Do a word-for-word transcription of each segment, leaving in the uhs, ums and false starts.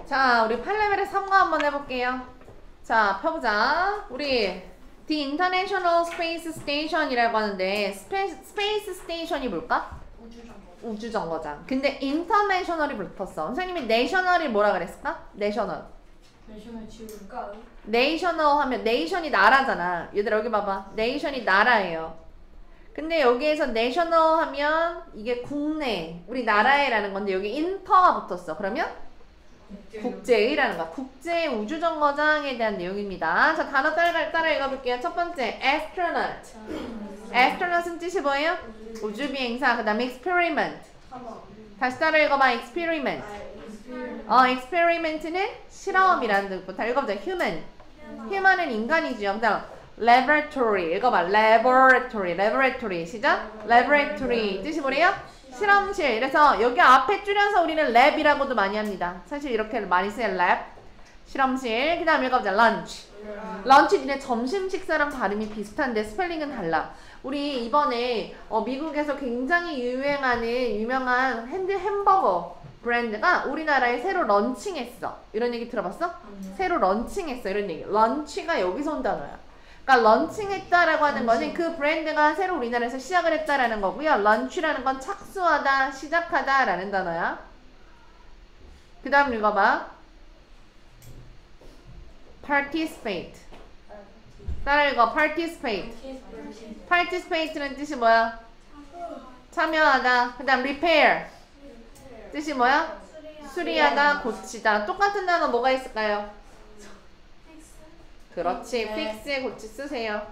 자, 우리 팔 레벨의 삼과 한번 해볼게요. 자, 펴보자. 우리 The International Space Station이라고 하는데 스페이스, 스페이스 스테이션이 뭘까? 우주정거. 우주정거장. 근데 International이 붙었어. 선생님이 National이 뭐라 그랬을까? National. 내셔널 지울까? National 하면 Nation이 나라잖아. 얘들아 여기 봐봐. Nation이 나라예요. 근데 여기에서 National 하면 이게 국내, 우리나라에라는 건데 여기 Inter가 붙었어. 그러면 국제의라는 거야. 국제 우주정거장에 대한 내용입니다. 자, 단어 따라, 따라 읽어볼게요. 첫 번째, astronaut. astronaut은 뜻이 뭐예요? 우주비행사. 그 다음에 experiment. 다시 따라 읽어봐. experiment. 어, experiment는 실험이라는 뜻부터 다 읽어보자. human. human은 인간이죠. 그 다음 laboratory. 읽어봐. laboratory. laboratory. 시작. laboratory. 뜻이 뭐래요? 실험실. 그래서 여기 앞에 줄여서 우리는 랩이라고도 많이 합니다. 사실 이렇게 많이 써요. 랩. 실험실. 그 다음 읽어보자. lunch. lunch 니네 점심 식사랑 발음이 비슷한데 스펠링은 달라. 우리 이번에 어, 미국에서 굉장히 유행하는 유명한 핸드 햄버거 브랜드가 우리나라에 새로 런칭했어. 이런 얘기 들어봤어? 아니요. 새로 런칭했어. 이런 얘기. 런치가 여기서 온 단어야. 그러니까 런칭했다라고 하는 거는 그 브랜드가 새로 우리나라에서 시작을 했다라는 거고요. 런치라는 건 착수하다, 시작하다 라는 단어야. 그 다음 읽어봐. participate. 따라 읽어. participate. participate는 뜻이 뭐야? 참여하다. 그 다음 repair. 뜻이 뭐야? 수리하다, 고치다. 똑같은 단어 뭐가 있을까요? 그렇지. 네. fix에 고치 쓰세요.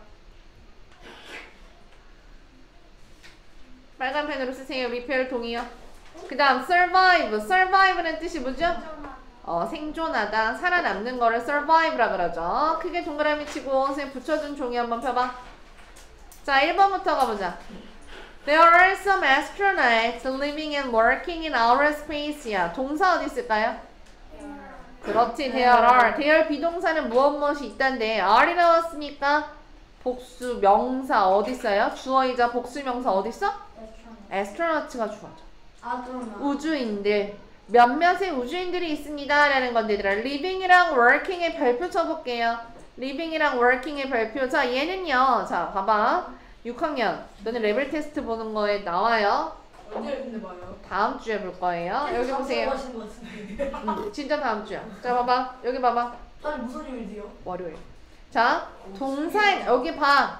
빨간 펜으로 쓰세요. repair 동의어. 그 다음 survive. survive는 뜻이 뭐죠? 어, 생존하다, 살아남는 거를 survive라 그러죠. 크게 동그라미 치고 선생님 붙여준 종이 한번 펴봐. 자, 일 번부터 가보자. There are some astronauts living and working in outer space야. 동사 어디 있을까요? 그렇지. there are. there 비동사는 무엇 무엇이 있단데 are이 나왔으니까 복수 명사 어디 있어요? 주어이자 복수 명사 어디 있어? astronauts가 주어져. 우주인들. 몇몇의 우주인들이 있습니다 라는 건데 얘들아 living이랑 working의 별표 쳐볼게요. living이랑 working의 별표. 자, 얘는요. 자, 봐봐. 육 학년 너네 레벨 테스트 보는 거에 나와요. 언제 근데 봐요? 다음 주에 볼 거예요. 여기 보세요. 음, 진짜 다음 주야. 자, 봐봐. 여기 봐봐. 아니 무슨 일이요? 월요일. 자, 동사에 여기 봐.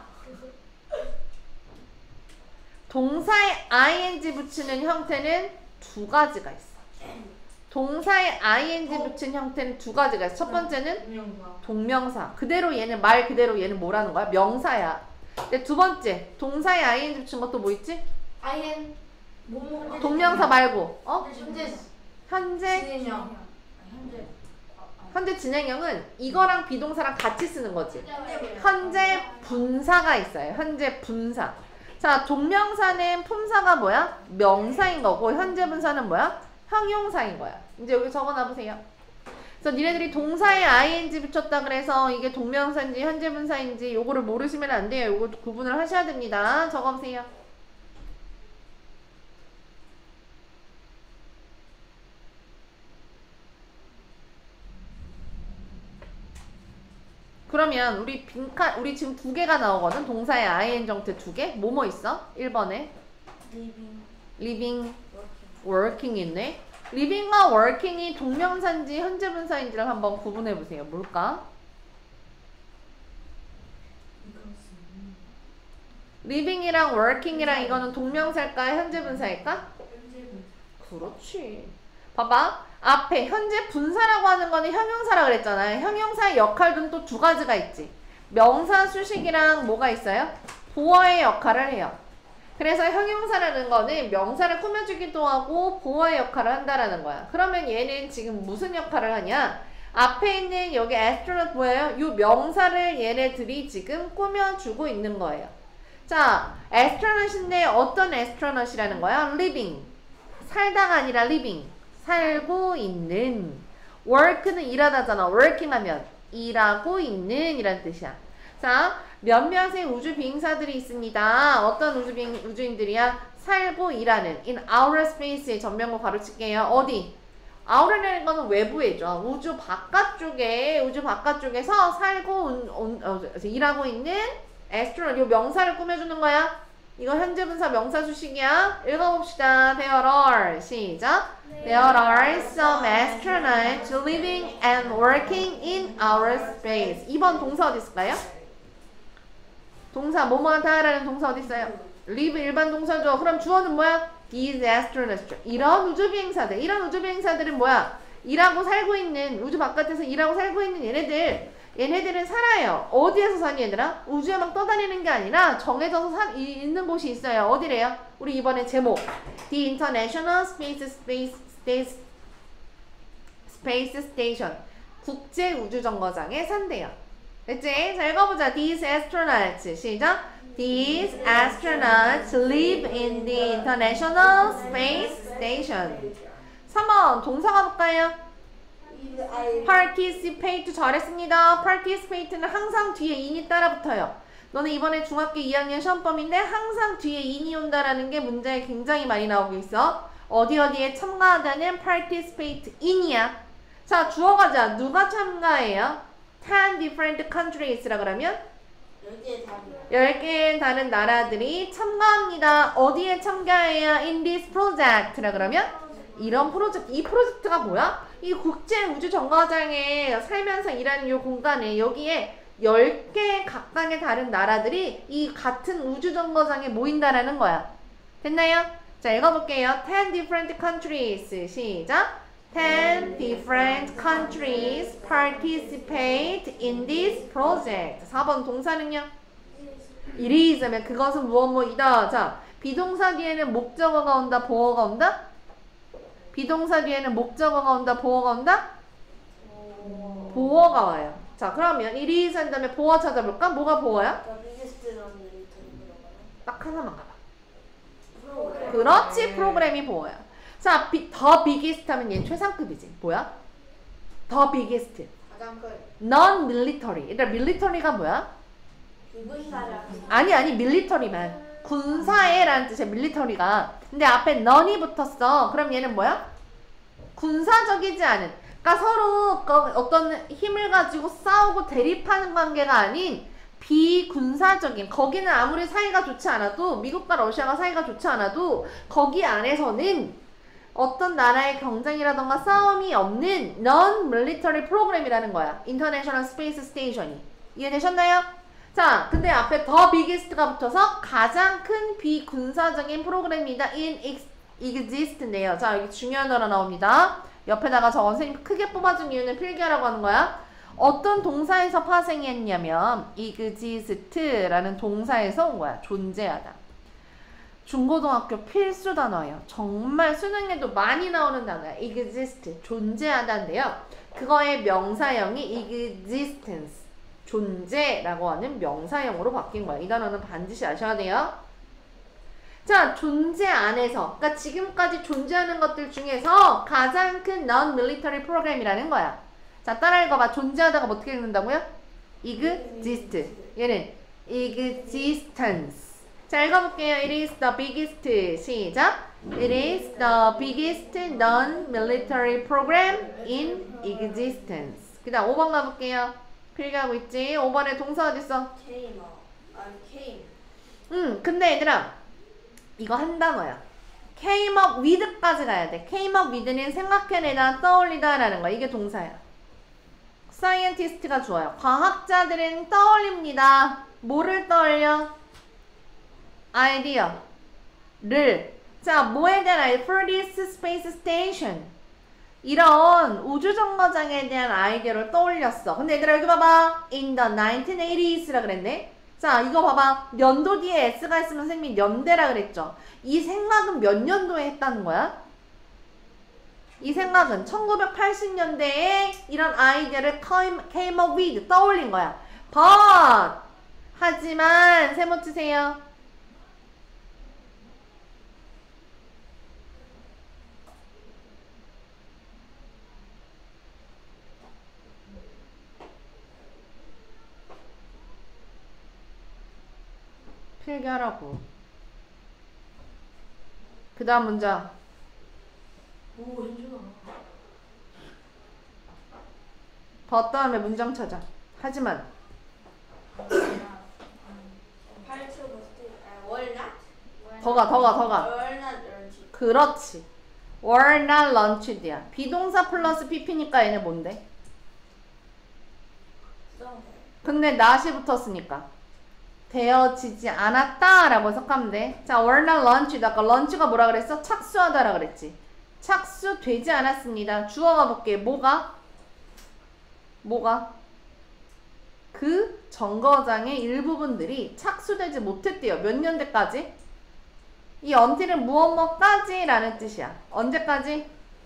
동사에 ing 붙이는 형태는 두 가지가 있어. 동사에 ing 붙인 형태는 두 가지가 있어. 첫 번째는 동명사. 동명사. 그대로 얘는 말 그대로 얘는 뭐라는 거야? 명사야. 근데 두 번째 동사에 ing 붙인 것도 뭐 있지? 아이엔 동명사 말고 어? 현재 현재 진행형. 현재 현재 진행형은 이거랑 비동사랑 같이 쓰는 거지. 현재 분사가 있어요. 현재 분사. 자, 동명사는 품사가 뭐야? 명사인 거고 현재 분사는 뭐야? 형용사인 거야. 이제 여기 적어놔 보세요. 그래서 니네들이 동사에 ing 붙였다 그래서 이게 동명사인지 현재 분사인지 요거를 모르시면 안 돼요. 요거 구분을 하셔야 됩니다. 적어보세요. 그러면 우리 빈칸 우리 지금 두 개가 나오거든. 동사에 ing 정태 두 개. 뭐뭐 있어? 일 번에 living, living, working 있네. living과 working이 동명사인지 현재 분사인지를 한번 구분해 보세요. 뭘까? living이랑 working이랑 이거는 동명사일까? 현재 분사일까? 그렇지. 봐봐. 앞에 현재 분사라고 하는 거는 형용사라 그랬잖아요. 형용사의 역할은 또 두 가지가 있지. 명사 수식이랑 뭐가 있어요? 보어의 역할을 해요. 그래서 형용사라는 거는 명사를 꾸며주기도 하고 보어의 역할을 한다라는 거야. 그러면 얘는 지금 무슨 역할을 하냐? 앞에 있는 여기 astronaut 뭐예요? 이 명사를 얘네들이 지금 꾸며주고 있는 거예요. 자, astronaut인데 어떤 astronaut이라는 거야? living. 살다가 아니라 living. 살고 있는. work는 일하다잖아. working 하면 일하고 있는 이란 뜻이야. 자, 몇몇의 우주 비행사들이 있습니다. 어떤 우주 비행, 우주인들이야? 살고 일하는 in outer space의 전명구 가로칠게요. 어디? outer라는 거는 외부에죠. 우주 바깥쪽에, 우주 바깥쪽에서 살고, 운, 운, 어, 일하고 있는 astronaut. 이 명사를 꾸며주는 거야. 이거 현재 분사 명사 수식이야. 읽어봅시다. There are. 시작. There are some astronauts living and working in outer space. 이 번 동사 어디 있을까요? 동사 뭐뭐하다라는 동사 어디 있어요? live 일반 동사죠. 그럼 주어는 뭐야? These astronauts. 이런 우주 비행사들. 이런 우주 비행사들은 뭐야? 일하고 살고 있는, 우주 바깥에서 일하고 살고 있는 얘네들. 얘네들은 살아요. 어디에서 사니 얘들아? 우주에 막 떠다니는 게 아니라 정해져서 사, 이, 있는 곳이 있어요. 어디래요? 우리 이번에 제목 The International Space Space Space Space Station 국제 우주 정거장에 산대요. 됐지? 자 읽어보자. These astronauts. 시작. These astronauts live in the International Space Station. 삼 번 동사 가볼까요? participate. 잘했습니다. participate는 항상 뒤에 in이 따라붙어요. 너는 이번에 중학교 이 학년 시험범인데 항상 뒤에 in이 온다라는 게 문제에 굉장히 많이 나오고 있어. 어디 어디에 참가하다는 participate in이야. 자 주어 가자. 누가 참가해요? ten different countries라 그러면 열 개의 다른 나라들이 참가합니다. 어디에 참가해요? in this project라 그러면 이런 프로젝트. 이 프로젝트가 뭐야? 이 국제 우주 정거장에 살면서 일하는 이 공간에 여기에 열 개 각각의 다른 나라들이 이 같은 우주 정거장에 모인다라는 거야. 됐나요? 자 읽어볼게요. ten different countries. 시작. ten different countries participate in this project. 사 번 동사는요? it is 하면 그것은 무엇 뭐이다. 자 비동사 뒤에는 목적어가 온다. 보어가 온다. 비동사 뒤에는 목적어가 온다. 보어가 온다. 보어가 와요. 자 그러면 it is 한 다음에 보어 찾아볼까? 뭐가 보어야? 딱 하나만 가봐. 프로그램. 그렇지. 프로그램이 보어야. 자 비, 더 biggest 하면 얘는 최상급이지. 뭐야? 더 biggest. 가장 큰 non-military. 얘들아 military가 뭐야? 기분사랑. 아니 아니 military만. 군사에라는 뜻이야 밀리터리가. 근데 앞에 non이 붙었어. 그럼 얘는 뭐야? 군사적이지 않은. 그러니까 서로 어떤 힘을 가지고 싸우고 대립하는 관계가 아닌 비군사적인. 거기는 아무리 사이가 좋지 않아도, 미국과 러시아가 사이가 좋지 않아도 거기 안에서는 어떤 나라의 경쟁이라던가 싸움이 없는 non-military 프로그램이라는 거야. International Space Station이. 이해되셨나요? 자, 근데 앞에 더 biggest가 붙어서 가장 큰 비군사적인 프로그램이다. in exist인데요. 자, 여기 중요한 단어 나옵니다. 옆에다가 저거 선생님 크게 뽑아준 이유는 필기하라고 하는 거야. 어떤 동사에서 파생했냐면 exist라는 동사에서 온 거야. 존재하다. 중고등학교 필수 단어예요. 정말 수능에도 많이 나오는 단어야. exist, 존재하다인데요. 그거의 명사형이 existence. 존재라고 하는 명사형으로 바뀐 거야. 이 단어는 반드시 아셔야 돼요. 자, 존재 안에서, 그러니까 지금까지 존재하는 것들 중에서 가장 큰 non-military 프로그램이라는 거야. 자, 따라 읽어봐. 존재하다가 어떻게 읽는다고요? exist. 얘는 existence. 자, 읽어볼게요. It is the biggest. 시작. It is the biggest non-military program in existence. 그 다음 오 번 가볼게요. 필기하고 있지? 오 번에 동사 어딨어? came. 아니 came. 응, 근데 얘들아 이거 한 단어야. came up with까지 가야 돼. came up with는 생각해내다, 떠올리다 라는 거야. 이게 동사야. scientist가 좋아요. 과학자들은 떠올립니다. 뭐를 떠올려? 아이디어를. 자, 뭐에 대한 아이디어? For this space station. 이런 우주정거장에 대한 아이디어를 떠올렸어. 근데 얘들아 여기 봐봐. In the nineteen eighties라 그랬네. 자 이거 봐봐. 연도 뒤에 S가 있으면 선생님이 연대라 그랬죠. 이 생각은 몇 년도에 했다는 거야? 이 생각은 천구백팔십 년대에 이런 아이디어를 came, came up with, 떠올린 거야. But 하지만 세모 치세요. 필기하라고. 그 다음 문장. 오, 현준아. 더 다음에 문장 찾아. 하지만 팔초 버스트. 아, 월낫? 더가 더가 더가 월낫 런치. 그렇지. were not lunched,야. 비동사 플러스 pp니까 얘네 뭔데? 근데 not이 붙었으니까 되어지지 않았다 라고 해석하면 돼. 자, were not lunched. 아까 lunch가 뭐라 그랬어? 착수하다라 그랬지. 착수되지 않았습니다. 주어가 볼게. 뭐가? 뭐가? 그 정거장의 일부분들이 착수되지 못했대요. 몇 년대까지? 이 until은 무엇 뭐까지 라는 뜻이야. 언제까지?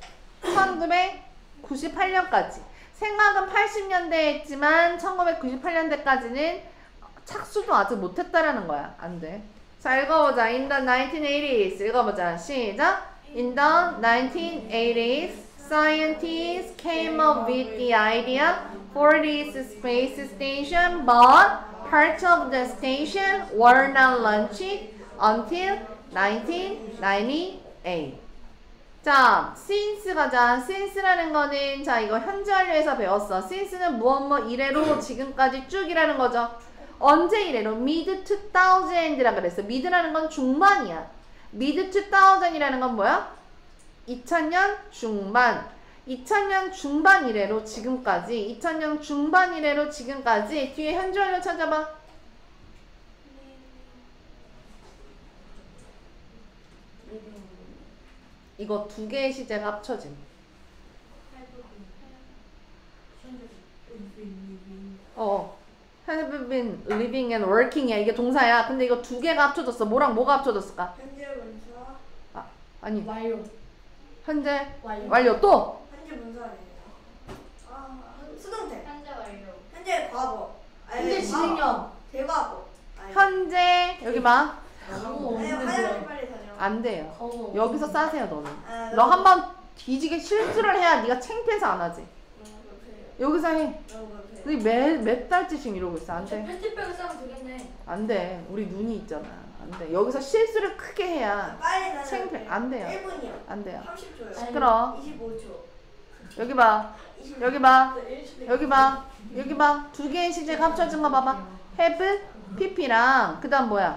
천구백구십팔 년까지. 생각은 팔십 년대에 했지만 천구백구십팔 년대까지는 착수도 아직 못했다라는 거야. 안 돼. 자, 읽어보자. In the nineteen eighties. 읽어보자. 시작. In the nineteen eighties, scientists came up with the idea for this space station, but parts of the station were not launched until nineteen ninety-eight. 자, since 가자. since라는 거는 자 이거 현재 완료에서 배웠어. since는 무엇 뭐 이래로 지금까지 쭉이라는 거죠. 언제 이래로? mid two thousand이라 그랬어. mid라는 건 중반이야. mid two thousand이라는 건 뭐야? 이천 년 중반. 이천 년 중반 이래로 지금까지. 이천 년 중반 이래로 지금까지. 뒤에 현재 완료 찾아봐. 이거 두 개의 시제가 합쳐진. 어, have been living and working이야. 이게 동사야. 근데 이거 두 개가 합쳐졌어. 뭐랑 뭐가 합쳐졌을까? 현재 문서. 아, 아니. 완료. 현재 완료. 완료 또. 현재 문서예요. 아, 수동태. 현재 완료. 현재 과거. 아니, 현재 진행형. 대과거. 아니, 현재 여기 봐. 과거 아니, 없는데 화장실 빨리 다녀. 안 돼요. 과거 여기서 싸세요 너는. 아, 너 한 번 뒤지게 실수를 해야 네가 창피해서 안 하지. 여기서 해. 우리 몇몇 달째 지금 이러고 있어. 안 돼. 편집백을 싸면 되겠네. 안 돼. 우리 눈이 있잖아. 안 돼. 여기서 실수를 크게 해야 빨리 다녀. 창피해. 안 돼요. 일 분이요. 안 돼요. 삼십 초요. 시끄러. 이십오 초. 여기 봐. 여기 봐. 여기 봐. 여기 봐. 두 개의 시제가 합쳐진 거 봐봐. have, pp랑 그 다음 뭐야?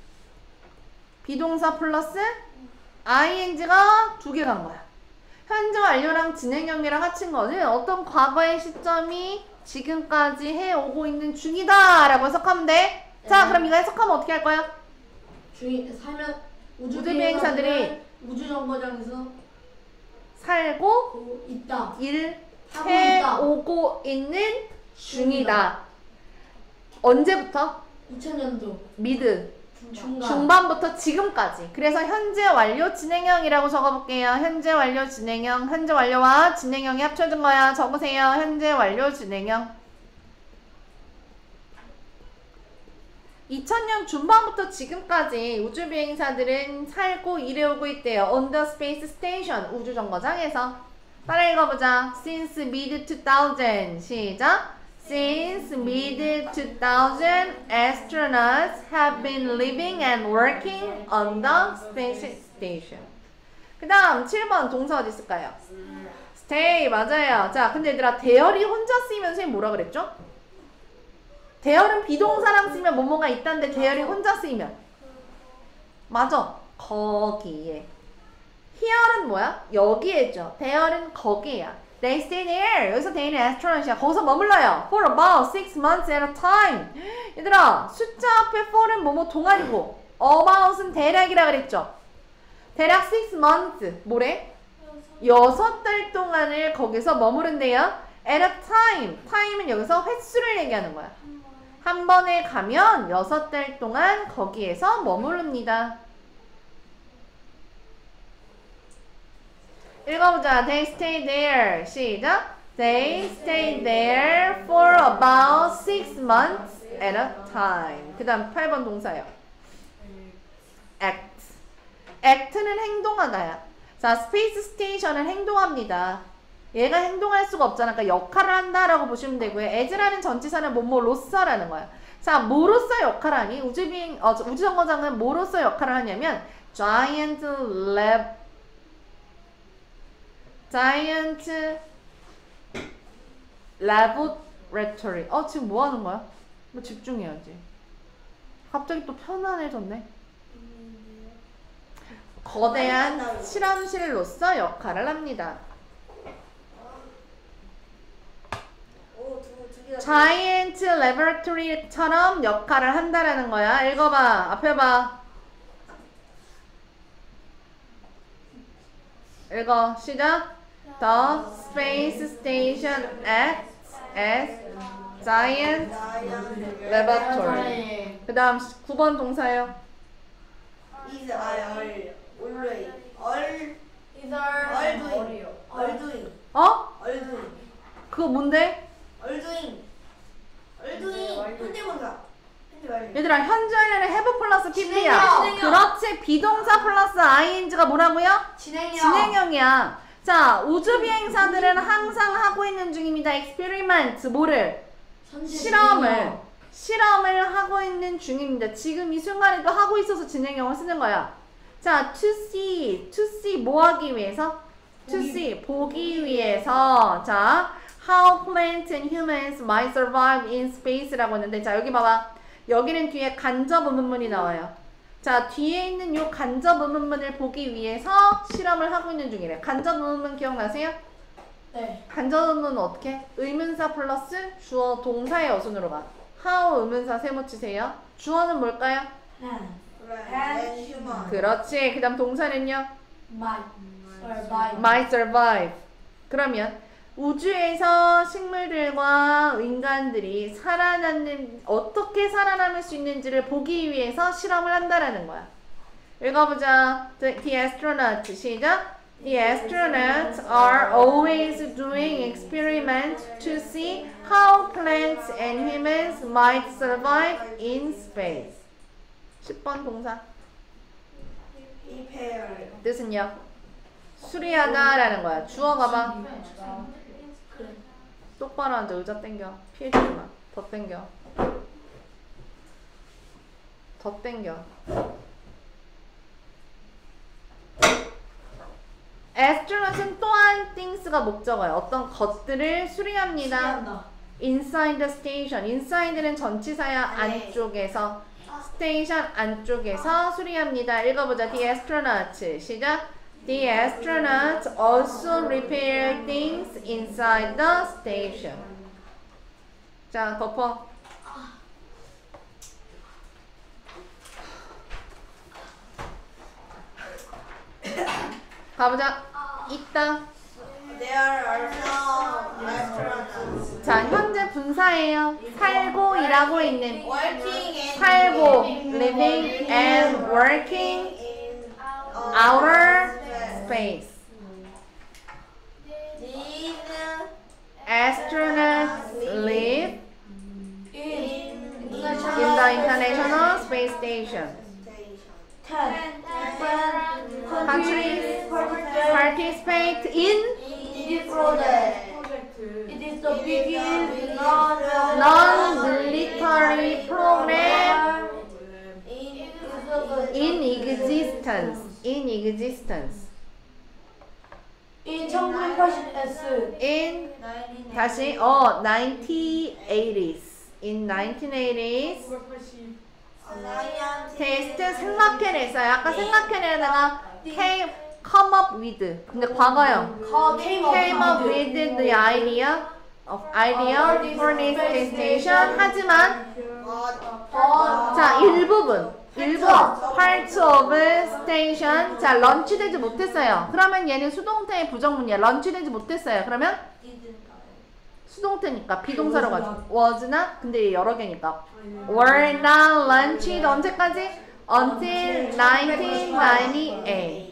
비동사 플러스 ing가 두 개 간 거야. 현재 완료랑 진행형이랑 합친 거는 어떤 과거의 시점이 지금까지 해오고 있는 중이다 라고 해석하면 돼. 자, 그럼 이거 해석하면 어떻게 할 거야? 중이 살면 우주 우주 비행사들이 우주 정거장에서 살고 있다. 일 하고 해오고 있는 중이다. 언제부터? 이천 년도 미드. 중간. 중반부터 지금까지. 그래서 현재 완료 진행형이라고 적어볼게요. 현재 완료 진행형. 현재 완료와 진행형이 합쳐진 거야. 적으세요. 현재 완료 진행형. 이천 년 중반부터 지금까지 우주비행사들은 살고 일해오고 있대요. On the space station. 우주정거장에서. 따라 읽어보자. Since mid two thousand. 시작. Since mid two thousand, astronauts have been living and working on the space station. 그 다음 칠 번 동사 어디 있을까요? stay. 맞아요. 자, 근데 얘들아 대열이 혼자 쓰이면 선생님 뭐라 그랬죠? 대열은 비동사랑 쓰면 뭐뭐가 있다는데 대열이 혼자 쓰이면 맞아. 거기에. here는 뭐야? 여기에죠. 대열은 거기에야. They stay there. 여기서 they는 astronaut이야. 거기서 머물러요. For about six months at a time. 얘들아, 숫자 앞에 for은 뭐뭐 동안이고 about은 대략이라 그랬죠. 대략 six months. 뭐래? 여섯 달 동안을 거기서 머무른대요. At a time. time은 여기서 횟수를 얘기하는 거야. 한 번에 가면 여섯 달 동안 거기에서 머무릅니다. 읽어보자. They stay there. 시작. They stay there for about six months at a time. 그 다음 팔 번 동사요. act. act는 행동하다야. 자, space station은 행동합니다. 얘가 행동할 수가 없잖아. 그러니까 역할을 한다라고 보시면 되고요. as라는 전치사는 뭐뭐로서라는 거야. 자, 뭐로서 역할을 하니? 우주비행, 어, 우주정거장은 뭐로서 역할을 하냐면 giant lab giant laboratory. 어, 지금 뭐 하는 거야? 너 집중해야지. 갑자기 또 편안해졌네. 거대한 실험실로서 역할을 합니다. 오, 두, 두 개가. Giant Laboratory처럼 역할을 한다라는 거야. 읽어봐. 앞에 봐. 읽어. 시작. The space station acts as giant laboratory. 그 다음 구 번 동사요. is I are always all Is our all doing all doing 어? all doing 그거 뭔데? all doing all doing 현재분사 현재 완료. 얘들아, 현재 완료는 have 플러스 피피야. 진행형. 그렇지. 비동사 플러스 ing가 뭐라고요? 진행형. 진행형이야. 자, 우주비행사들은 항상 하고 있는 중입니다. experiment, 뭐를? 실험을. 실험을 하고 있는 중입니다. 지금 이 순간에도 하고 있어서 진행형을 쓰는 거야. 자, to see, to see 뭐 하기 위해서? to 보기. see, 보기 위해서. 자, how plants and humans might survive in space라고 했는데, 자, 여기 봐봐. 여기는 뒤에 간접 의문문이 나와요. 자, 뒤에 있는 요 간접 의문문을 보기 위해서 실험을 하고 있는 중이래. 간접 의문문 기억나세요? 네. 간접 의문은 어떻게? 의문사 플러스 주어 동사의 어순으로 가. how 의문사 세모 치세요. 주어는 뭘까요? and human. 그렇지. 그 다음 동사는요? Might survive. might survive. 그러면 우주에서 식물들과 인간들이 살아남는, 어떻게 살아남을 수 있는지를 보기 위해서 실험을 한다라는 거야. 읽어보자. The, the astronauts. 시작. The astronauts are always doing experiments to see how plants and humans might survive in space. 십 번 동사. prepare. 뜻은요? 수리하다 라는 거야. 주어 가봐. 똑바로 앉아. 의자 당겨. 피해주지 마. 더 당겨. 더 당겨. astronaut은 또한 things가 목적어예요. 어떤 것들을 수리합니다. 수리한다. inside the station. inside는 전치사야. 안에. 안쪽에서. station 안쪽에서 수리합니다. 읽어보자. The astronauts. 시작. The astronauts also repair things inside the station. 자, 덮어. 가보자. 있다. There are some restaurants 자, 현재 분사예요. 살고 일하고 있는. working and 살고, living and working in outer space. These Astronauts live In in the International Space Station. ten Countries participate in It is project. It is the biggest non-military program in in existence. In existence. in 천구백팔십 S. In 다시 어 nineteen eighties. In nineteen eighties. 테스트 생각해냈어요. 아까 생각해내다가 came come up with. 근데 과거형. Came came up with the idea of idea for this space station. 하지만 자 일부분 일부분 part of station. 자 런치되지 못했어요. 그러면 얘는 수동태의 부정문이야. 런치되지 못했어요. 그러면 수동태니까 비동사로 가죠. was나 근데 여러 개니까 were not launched 언제까지? until nineteen ninety-eight.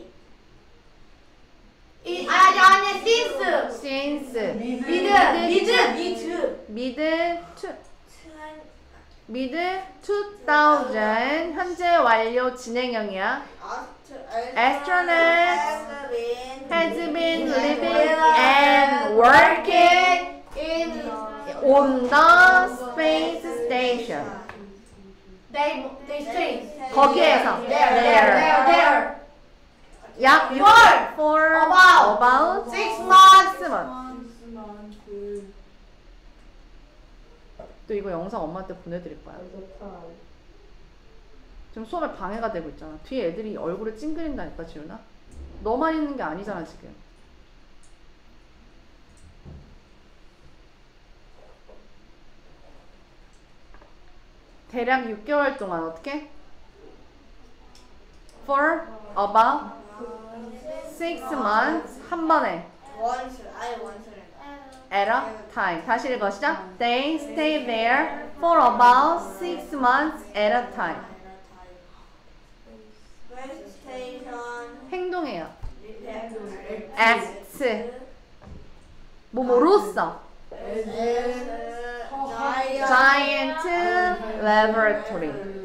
아니 아니 since. since 미드 미드 미드. mid two mid two thousand 현재 완료 진행형이야. Astronauts has been living and working In on the space station. they they stay. 거기에서 There there there there. 약 For for about about six months. six months. 또 이거 영상 엄마한테 보내드릴 거야. 지금 수업에 방해가 되고 있잖아. 뒤에 애들이 얼굴에 찡그린다니까, 지훈아. 너만 있는 게 아니잖아, 지금. 대략 육 개월 동안 어떻게? For about six months. 한 번에. 원수 아예 원수를. At a time. 다시 읽어 시작. They stay there for about six months at a time. 스테이션. 행동해요. 리페어. Act. 뭐뭐로써. Giant laboratory.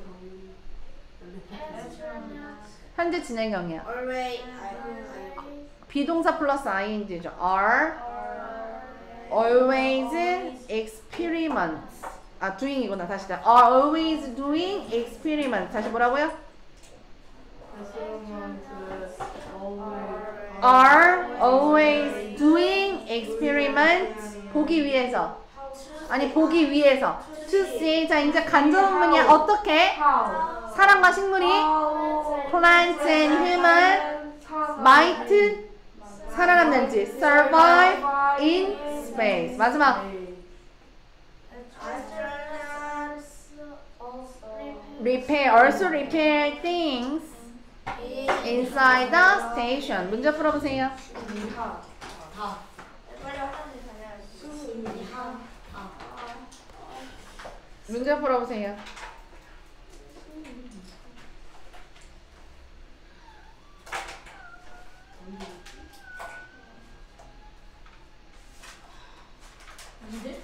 현재 진행형이야. Always. 비동사 플러스 ing죠. Are always experiments. 아, doing이구나. 다시 다. Are always doing experiments. 다시 뭐라고요? Are always doing experiments. 보기 위해서. 아니, 보기 위해서. To see. 자, 이제 간접문이야. 어떻게? 사람과 식물이 plants and human might 살아남는지 survive in space. 마지막 repair, also repair things inside the station. 문제 풀어보세요. 문제 풀어보세요. 문제?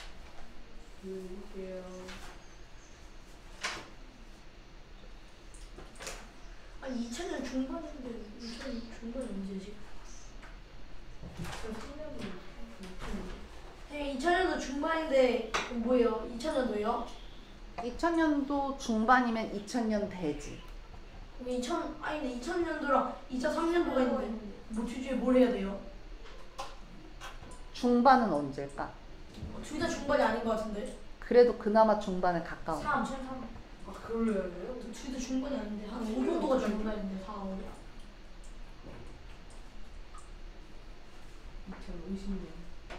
아니 이천 년 중반인데 이천 년 중반 언제지? 네, 이천 년도 중반인데 뭐예요? 이천 년도요? 이천 년도 중반이면 이천 년 대지. 그럼 이천 아니 근데 이천 년도랑 이천삼 년도가 있는데 뭐 주주에 뭘 해야 돼요? 중반은 언제일까? 둘 다 중반이 아닌 것 같은데? 그래도 그나마 중반에 가까운. 삼, 삼. 아 그걸로 해야 돼요? 둘 다 중반이 아닌데 한 오 정도가 중반인데 사, 오. 이천오십 년.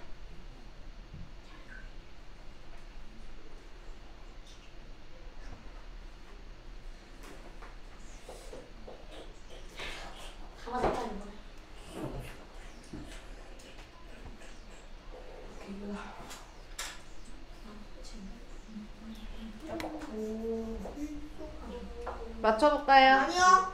다 맞았다는 거야. 맞춰볼까요? 아니요.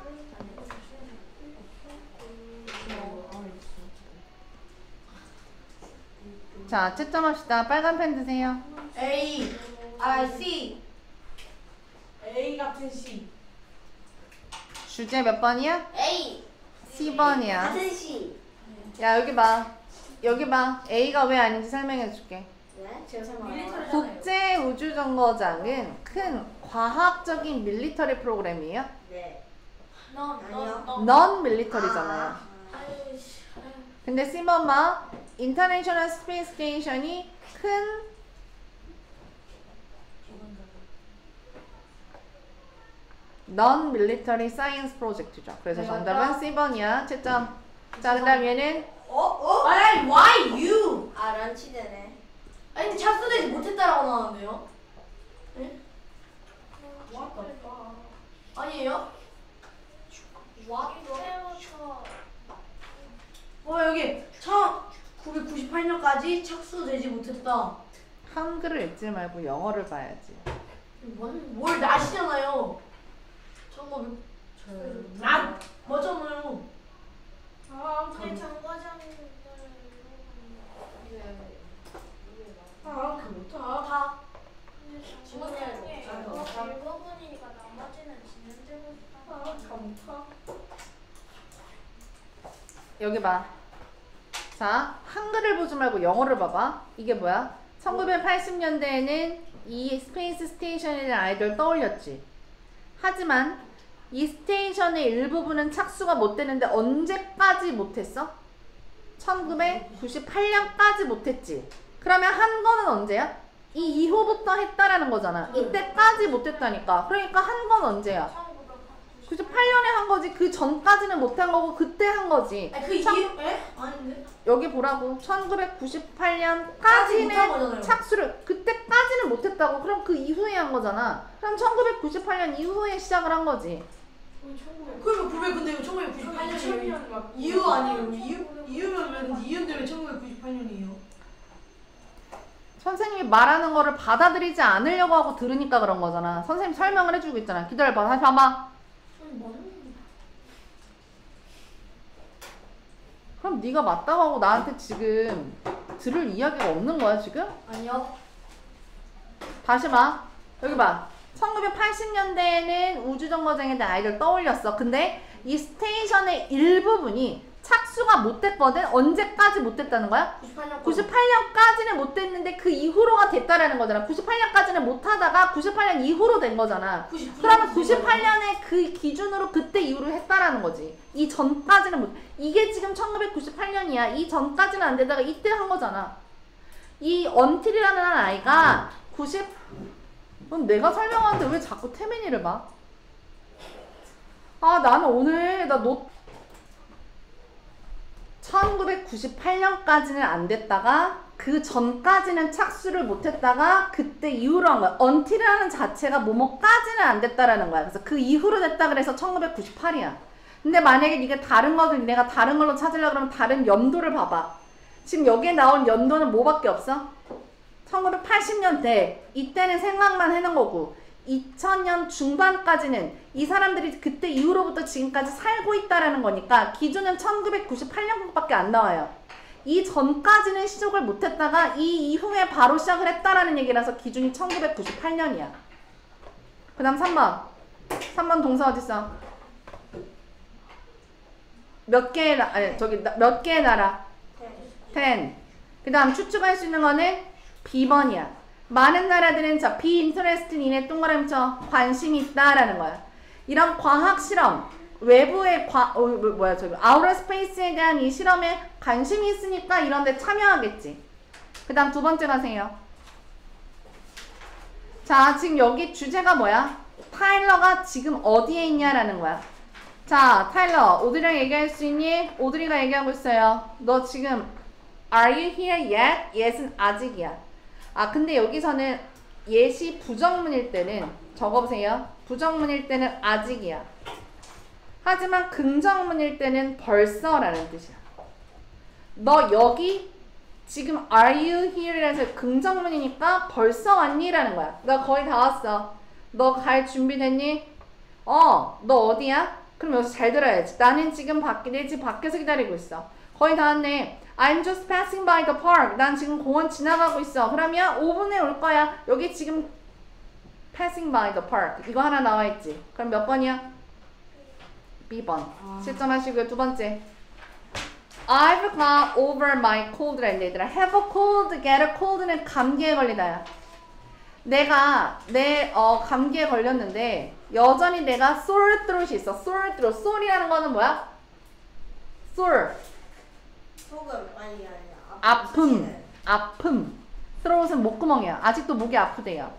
자, 채점합시다. 빨간 펜 드세요. A, I, C. A 같은 C. 주제 몇 번이야? A. 십 번이야. 같은 C. 야, 여기 봐. 여기 봐. A가 왜 아닌지 설명해 줄게. 네? 제가 설명. 밀리터리. 국제 우주정거장은 큰 과학적인 밀리터리 프로그램이에요. 네. 너, 아니요. 너, 너. 넌 밀리터리잖아요. 아이씨. 근데 십 번 봐. 인터내셔널 스페이스 스테이션이 큰 넌 밀리터리 사이언스 프로젝트죠. 그래서 네, 정답은 맞아. 십 번이야. 채점. 자, 그 다음 얘는 어? 어? 아니, why you? 아 런치되네. 아니, 근데 착수되지 못했다라고 나왔는데요? 네? What the fuck? 아니에요? What the 어, 여기 천구백구십팔 년까지 착수되지 못했다. 한글을 읽지 말고 영어를 봐야지. 뭔, 뭘 나시잖아요. 천구백 나 맞잖아요. 아 우리 정거장이. 아, 그렇다. 다. 정거장이 일부분이니까 나머지는 진행되고 있다. 아, 감타. 여기 봐. 자, 한글을 보지 말고 영어를 봐봐. 이게 뭐야? 천구백팔십 년대에는 이 스페이스 스테이션이라는 아이디어를 떠올렸지. 하지만 이 스테이션의 일부분은 착수가 못 되는데 언제까지 못했어? 천구백구십팔 년까지 못했지. 그러면 한 거는 언제야? 이 이후부터 했다라는 거잖아. 이때까지 못했다니까. 그러니까 한 건 언제야? 구십팔 년에 한 거지. 그 전까지는 못한 거고 그때 한 거지. 아니 그 참- 이유 에? 아닌데? 여기 보라고. 천구백구십팔 까지 못한 년까지는 거잖아요. 착수를 그때까지는 못했다고. 그럼 그 이후에 한 거잖아. 그럼 천구백구십팔 년 이후에 시작을 한 거지. 그러면 그왜 근데 왜 천구백구십팔 년이에요? 이유 아니에요? 이유 이유면 왜 이유인데 왜 천구백구십팔 년이에요? 선생님이 말하는 거를 받아들이지 않으려고 하고 들으니까 그런 거잖아. 선생님 설명을 해주고 있잖아. 기다려봐. 다시 봐봐. 그럼 네가 맞다고 하고 나한테 지금 들을 이야기가 없는 거야 지금? 아니요. 다시 봐. 여기 봐. 천구백팔십 년대에는 우주정거장에 대한 아이디어를 떠올렸어. 근데 이 스테이션의 일부분이 착수가 못 됐거든? 언제까지 못 됐다는 거야? 구십팔 년. 구십팔 년까지는 못 됐는데 그 이후로가 됐다라는 거잖아. 구십팔 년까지는 못 하다가 구십팔 년 이후로 된 거잖아. 그러면 구십팔 년에 그 기준으로 그때 이후로 했다라는 거지. 이 전까지는 못. 이게 지금 천구백구십팔 년이야. 이 전까지는 안 되다가 이때 한 거잖아. 이 언틸이라는 아이가 구십 그럼 내가 설명하는데 왜 자꾸 태민이를 봐? 아 나는 오늘 나 노 천구백구십팔 년까지는 안 됐다가 그 전까지는 착수를 못했다가 그때 이후로 한 거야. until이라는 자체가 뭐뭐까지는 안 됐다라는 거야. 그래서 그 이후로 됐다 그래서 천구백구십팔이야. 근데 만약에 네가 다른 거를 내가 다른 걸로 찾으려고 그러면 다른 연도를 봐봐. 지금 여기에 나온 연도는 뭐밖에 없어? 천구백팔십 년대. 이때는 생각만 해놓은 거고 이천 년 중반까지는 이 사람들이 그때 이후로부터 지금까지 살고 있다라는 거니까 기준은 천구백구십팔 년밖에 안 나와요. 이 전까지는 시작을 못했다가 이 이후에 바로 시작을 했다라는 얘기라서 기준이 천구백구십팔 년이야. 그 다음 삼 번. 삼 번 동사 어딨어? 몇 개의 나, 아니 저기 몇 개의 나라? 텐. 그 다음 추측할 수 있는 거는 비 번이야. 많은 나라들은 자, be interested in에 동그라미 쳐 관심이 있다라는 거야. 이런 과학 실험, 외부의 과, 어, 뭐야 저기 outer space에 대한 이 실험에 관심이 있으니까 이런 데 참여하겠지. 그 다음 두 번째 가세요. 자, 지금 여기 주제가 뭐야? 타일러가 지금 어디에 있냐라는 거야. 자, 타일러, 오드리랑 얘기할 수 있니? 오드리가 얘기하고 있어요. 너 지금 Are you here yet? yet은 아직이야. 아 근데 여기서는 yet이 부정문일 때는 적어보세요. 부정문일 때는 아직이야. 하지만 긍정문일 때는 벌써라는 뜻이야. 너 여기 지금 are you here에서 긍정문이니까 벌써 왔니? 라는 거야. 너 거의 다 왔어. 너 갈 준비됐니? 어, 너 어디야? 그럼 여기서 잘 들어야지. 나는 지금 밖에, 내 집 밖에서 기다리고 있어. 거의 다 왔네. I'm just passing by the park. 난 지금 공원 지나가고 있어. 그러면 오 분에 올 거야. 여기 지금 passing by the park. 이거 하나 나와 있지. 그럼 몇 번이야? 비 번. 아. 실점하시고요. 두 번째. I've got over my cold라는데 얘들아. have a cold, get a cold는 감기에 걸리다야. 내가 내 어, 감기에 걸렸는데 여전히 내가 sore throat이 있어. sore throat. sore이라는 거는 뭐야? sore. 소금 아니 아니 아픔, 아픔. throat은 목구멍이야. 아직도 목이 아프대요.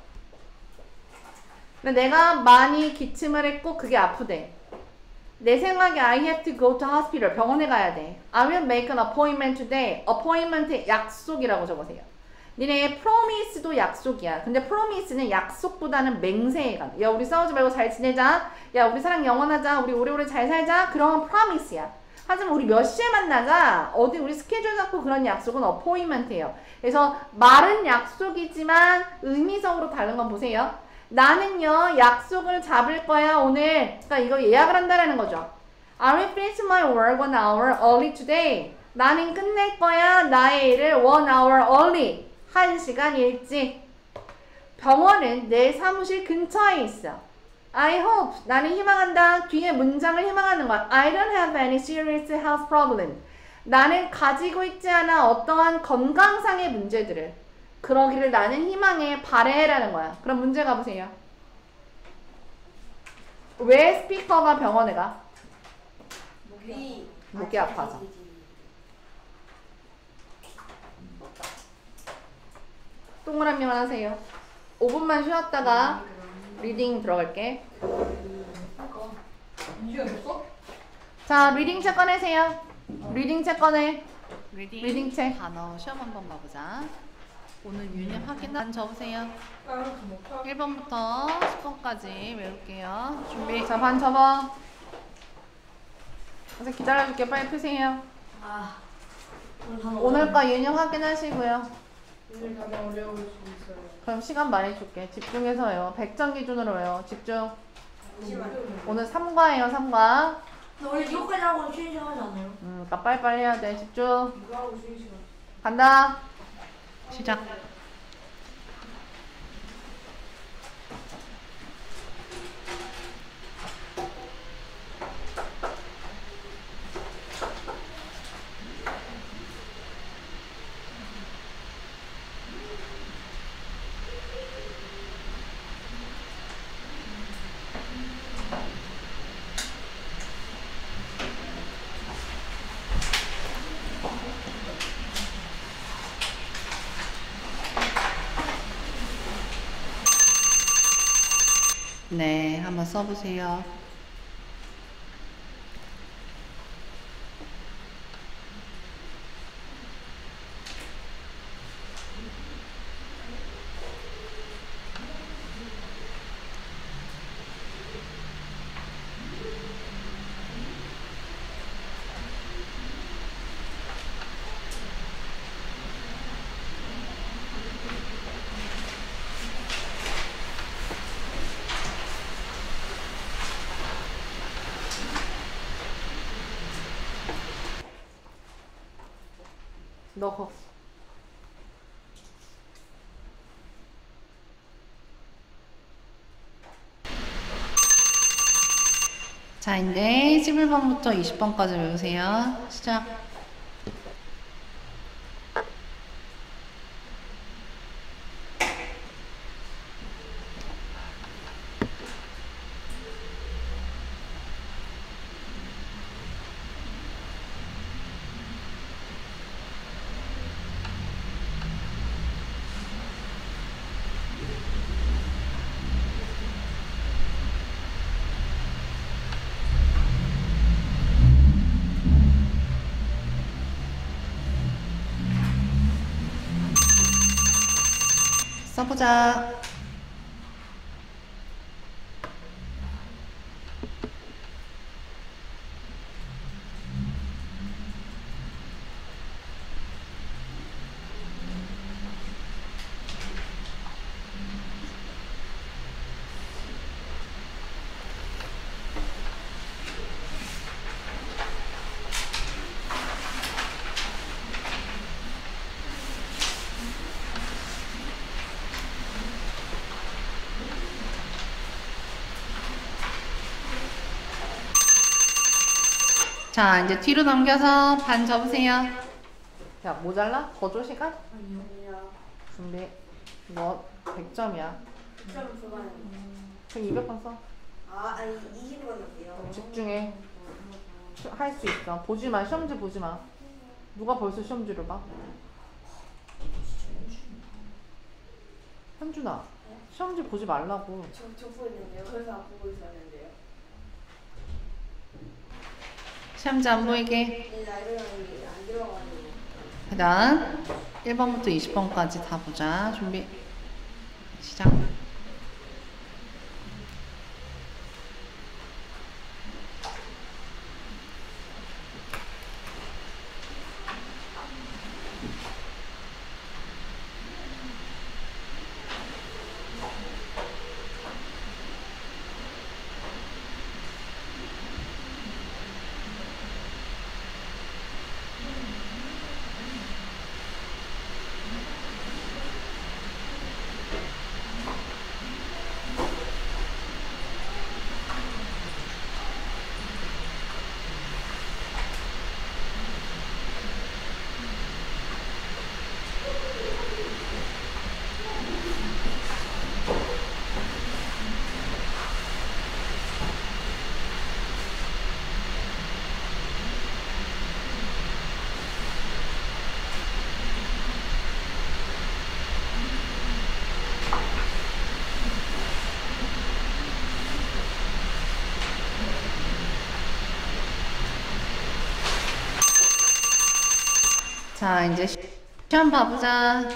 근데 내가 많이 기침을 했고 그게 아프대. 내 생각에 I have to go to hospital. 병원에 가야 돼. I will make an appointment today. appointment 약속이라고 적으세요. 니네 promise도 약속이야. 근데 promise는 약속보다는 맹세에 가. 야 우리 싸우지 말고 잘 지내자. 야 우리 사랑 영원하자. 우리 오래오래 잘 살자. 그런 promise야. 하지만 우리 몇 시에 만나자. 어디 우리 스케줄 잡고 그런 약속은 appointment예요. 그래서 말은 약속이지만 의미적으로 다른 건 보세요. 나는요 약속을 잡을 거야 오늘. 그러니까 이거 예약을 한다라는 거죠. I will finish my work one hour early today. 나는 끝낼 거야 나의 일을 one hour early. 한 시간 일찍. 병원은 내 사무실 근처에 있어. I hope. 나는 희망한다. 뒤에 문장을 희망하는 거야. I don't have any serious health problem. 나는 가지고 있지 않아 어떠한 건강상의 문제들을. 그러기를 나는 희망해. 바래라는 거야. 그럼 문제 가보세요. 왜 스피커가 병원에 가? 목이 목이 아파서. 또 동그라미만 하세요. 오 분만 쉬었다가 리딩 들어갈게. 이유가 없어? 자, 리딩 책 꺼내세요. 리딩 책 꺼내. 리딩, 리딩 책. 단어 시험 한번 봐보자. 오늘 유닛 확인 적으세요. 일 번부터 십 번까지 외울게요. 준비. 자, 반 접어. 선생님 기다려줄게. 빨리 푸세요. 아 오늘 단어 오늘 거 유닛 확인하시고요. 오늘 단어 어려울 수 있어요. 그럼 시간 많이 줄게. 집중해서 외워. 백 점 기준으로 외워. 집중. 잠시만요. 오늘 삼 과예요, 삼 과. 근데 원래 이거까지 하고 쉬는 시간 하지 않아요? 음, 그러니까 빨리빨리 해야 돼. 집중. 이거 하고 쉬는 시간. 간다. 시작. 네, 한번 써보세요. 너 거. 자, 이제 십일 번부터 이십 번까지 외우세요. 시작. 써보자. 자, 이제 뒤로 넘겨서 반 접으세요. 자, 모자라? 더 줘 시간? 아니요. 준비. 뭐 백 점이야. 좀 그만해. 그럼 이백 번 써. 아, 아니 이십 번 할게요. 집중해. 할 수 있어. 보지 마. 시험지 보지 마. 누가 벌써 시험지를 봐? 현준아. 시험지 보지 말라고. 저 적고 있는데요. 그래서 안 보고 있었는데요. 시험지 안 보이게. 이 라이브러리 안 들어가지고. 그 다음 일 번부터 이십 번까지 다 보자. 준비. 시작. 자, 이제 시험 봐보자.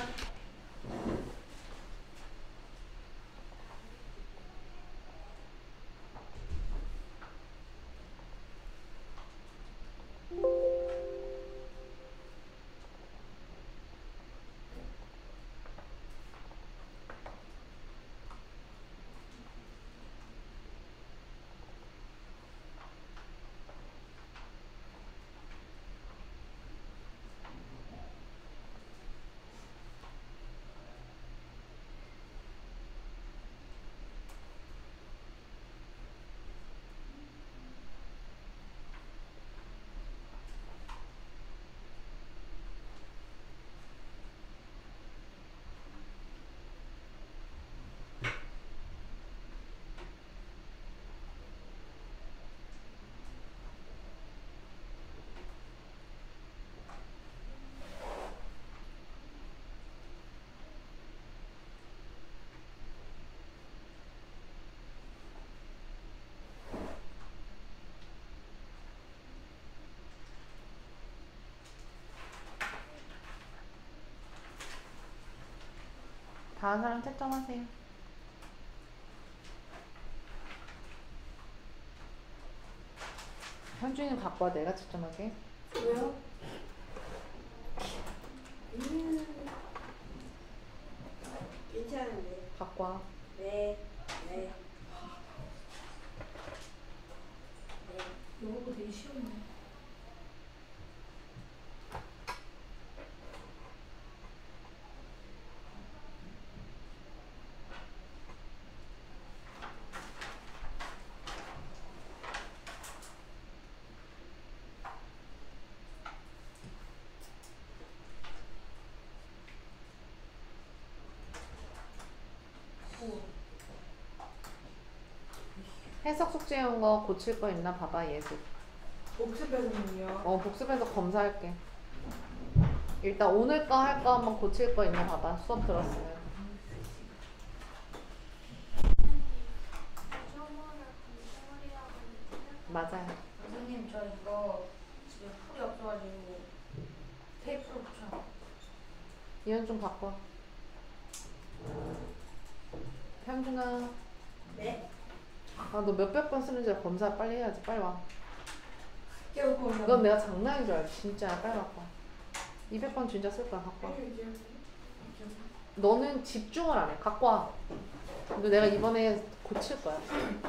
다음 사람 채점하세요. 현준이는 갖고 와. 내가 채점할게. 왜요? 괜찮은데. 갖고 와. 네. 네. 이거 되게 쉬웠네. 해석 숙제 해온 거 고칠 거 있나 봐봐. 예습. 복습해서는요. 어, 복습해서 검사할게. 일단 오늘 거 할 거 한번 고칠 거 있나 봐봐. 수업 들었으면. 맞아요. 선생님 저 이거 집에 풀이 없어가지고 테이프로 붙여. 이현 좀 갖고 와. 현준아. 네. 아, 너 몇백 번 쓰는지 검사 빨리 해야지. 빨리 와. 계속 보면. 넌 내가 장난인 줄 알지. 진짜 빨리 갖고 와. 이백 번 진짜 쓸 거야. 갖고 와. 너는 집중을 안 해. 갖고 와. 근데 내가 이번에 고칠 거야.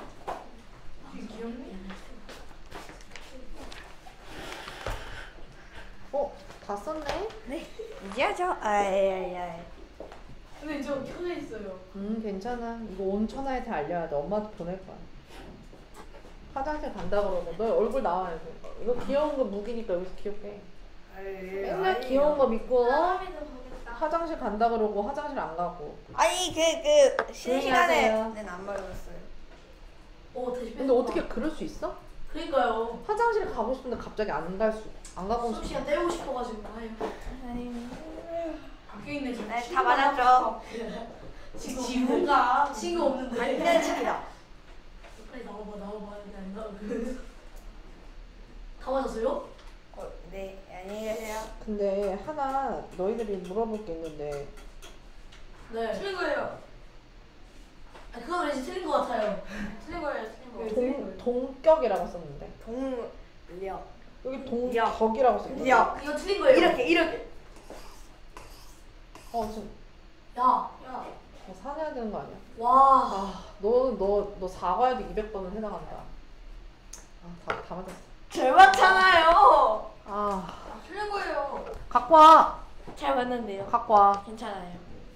귀엽네. 어? 다 썼네? 네. 이제죠? 아야야야. 근데 저 켜져 있어요. 음, 괜찮아. 이거 온 천하한테 알려야 돼. 엄마한테 보낼 거야. 화장실 간다 그러고 너 얼굴 나와야 돼. 이거 귀여운 거 무기니까 여기서 귀엽게 해. 맨날 귀여운 거 믿고 화장실 간다 그러고 화장실 안 가고. 아니 그그 쉬는 조용히 하세요. 시간에는 안 먹었어요. 오 다시 근데 어떻게 그럴 수 있어? 그러니까요. 화장실 가고 싶은데 갑자기 안 갈 수, 안 가고 수업 싶어. 시간 때우고 싶어가지고 아유. 바뀌어 있네 지금. 네, 다 맞았죠. 지금 지구가 친구 없는데. 완전 친이다. 빨리 나와봐 나와봐 근데 안 나와. 다 맞았어요? 어, 네 안녕히 계세요. 근데 하나 너희들이 물어볼 게 있는데 네. 틀린 거예요. 아 그건 왠지 틀린 거 같아요. 틀린 거예요 틀린 거. 동, 동격이라고 썼는데 동력. 여기 동, 역. 격이라고 썼는데. 역. 이거 틀린 거예요. 이렇게 이렇게. 어, 지금 야 야. 더 사내야 되는 거 아니야? 와. 아, 너, 너, 너 사과에도 이백 번은 해당한다. 아, 다, 다 맞았어. 잘 맞잖아요. 아, 틀린 거예요. 갖고 와. 잘 맞는데요. 갖고 와. 괜찮아요.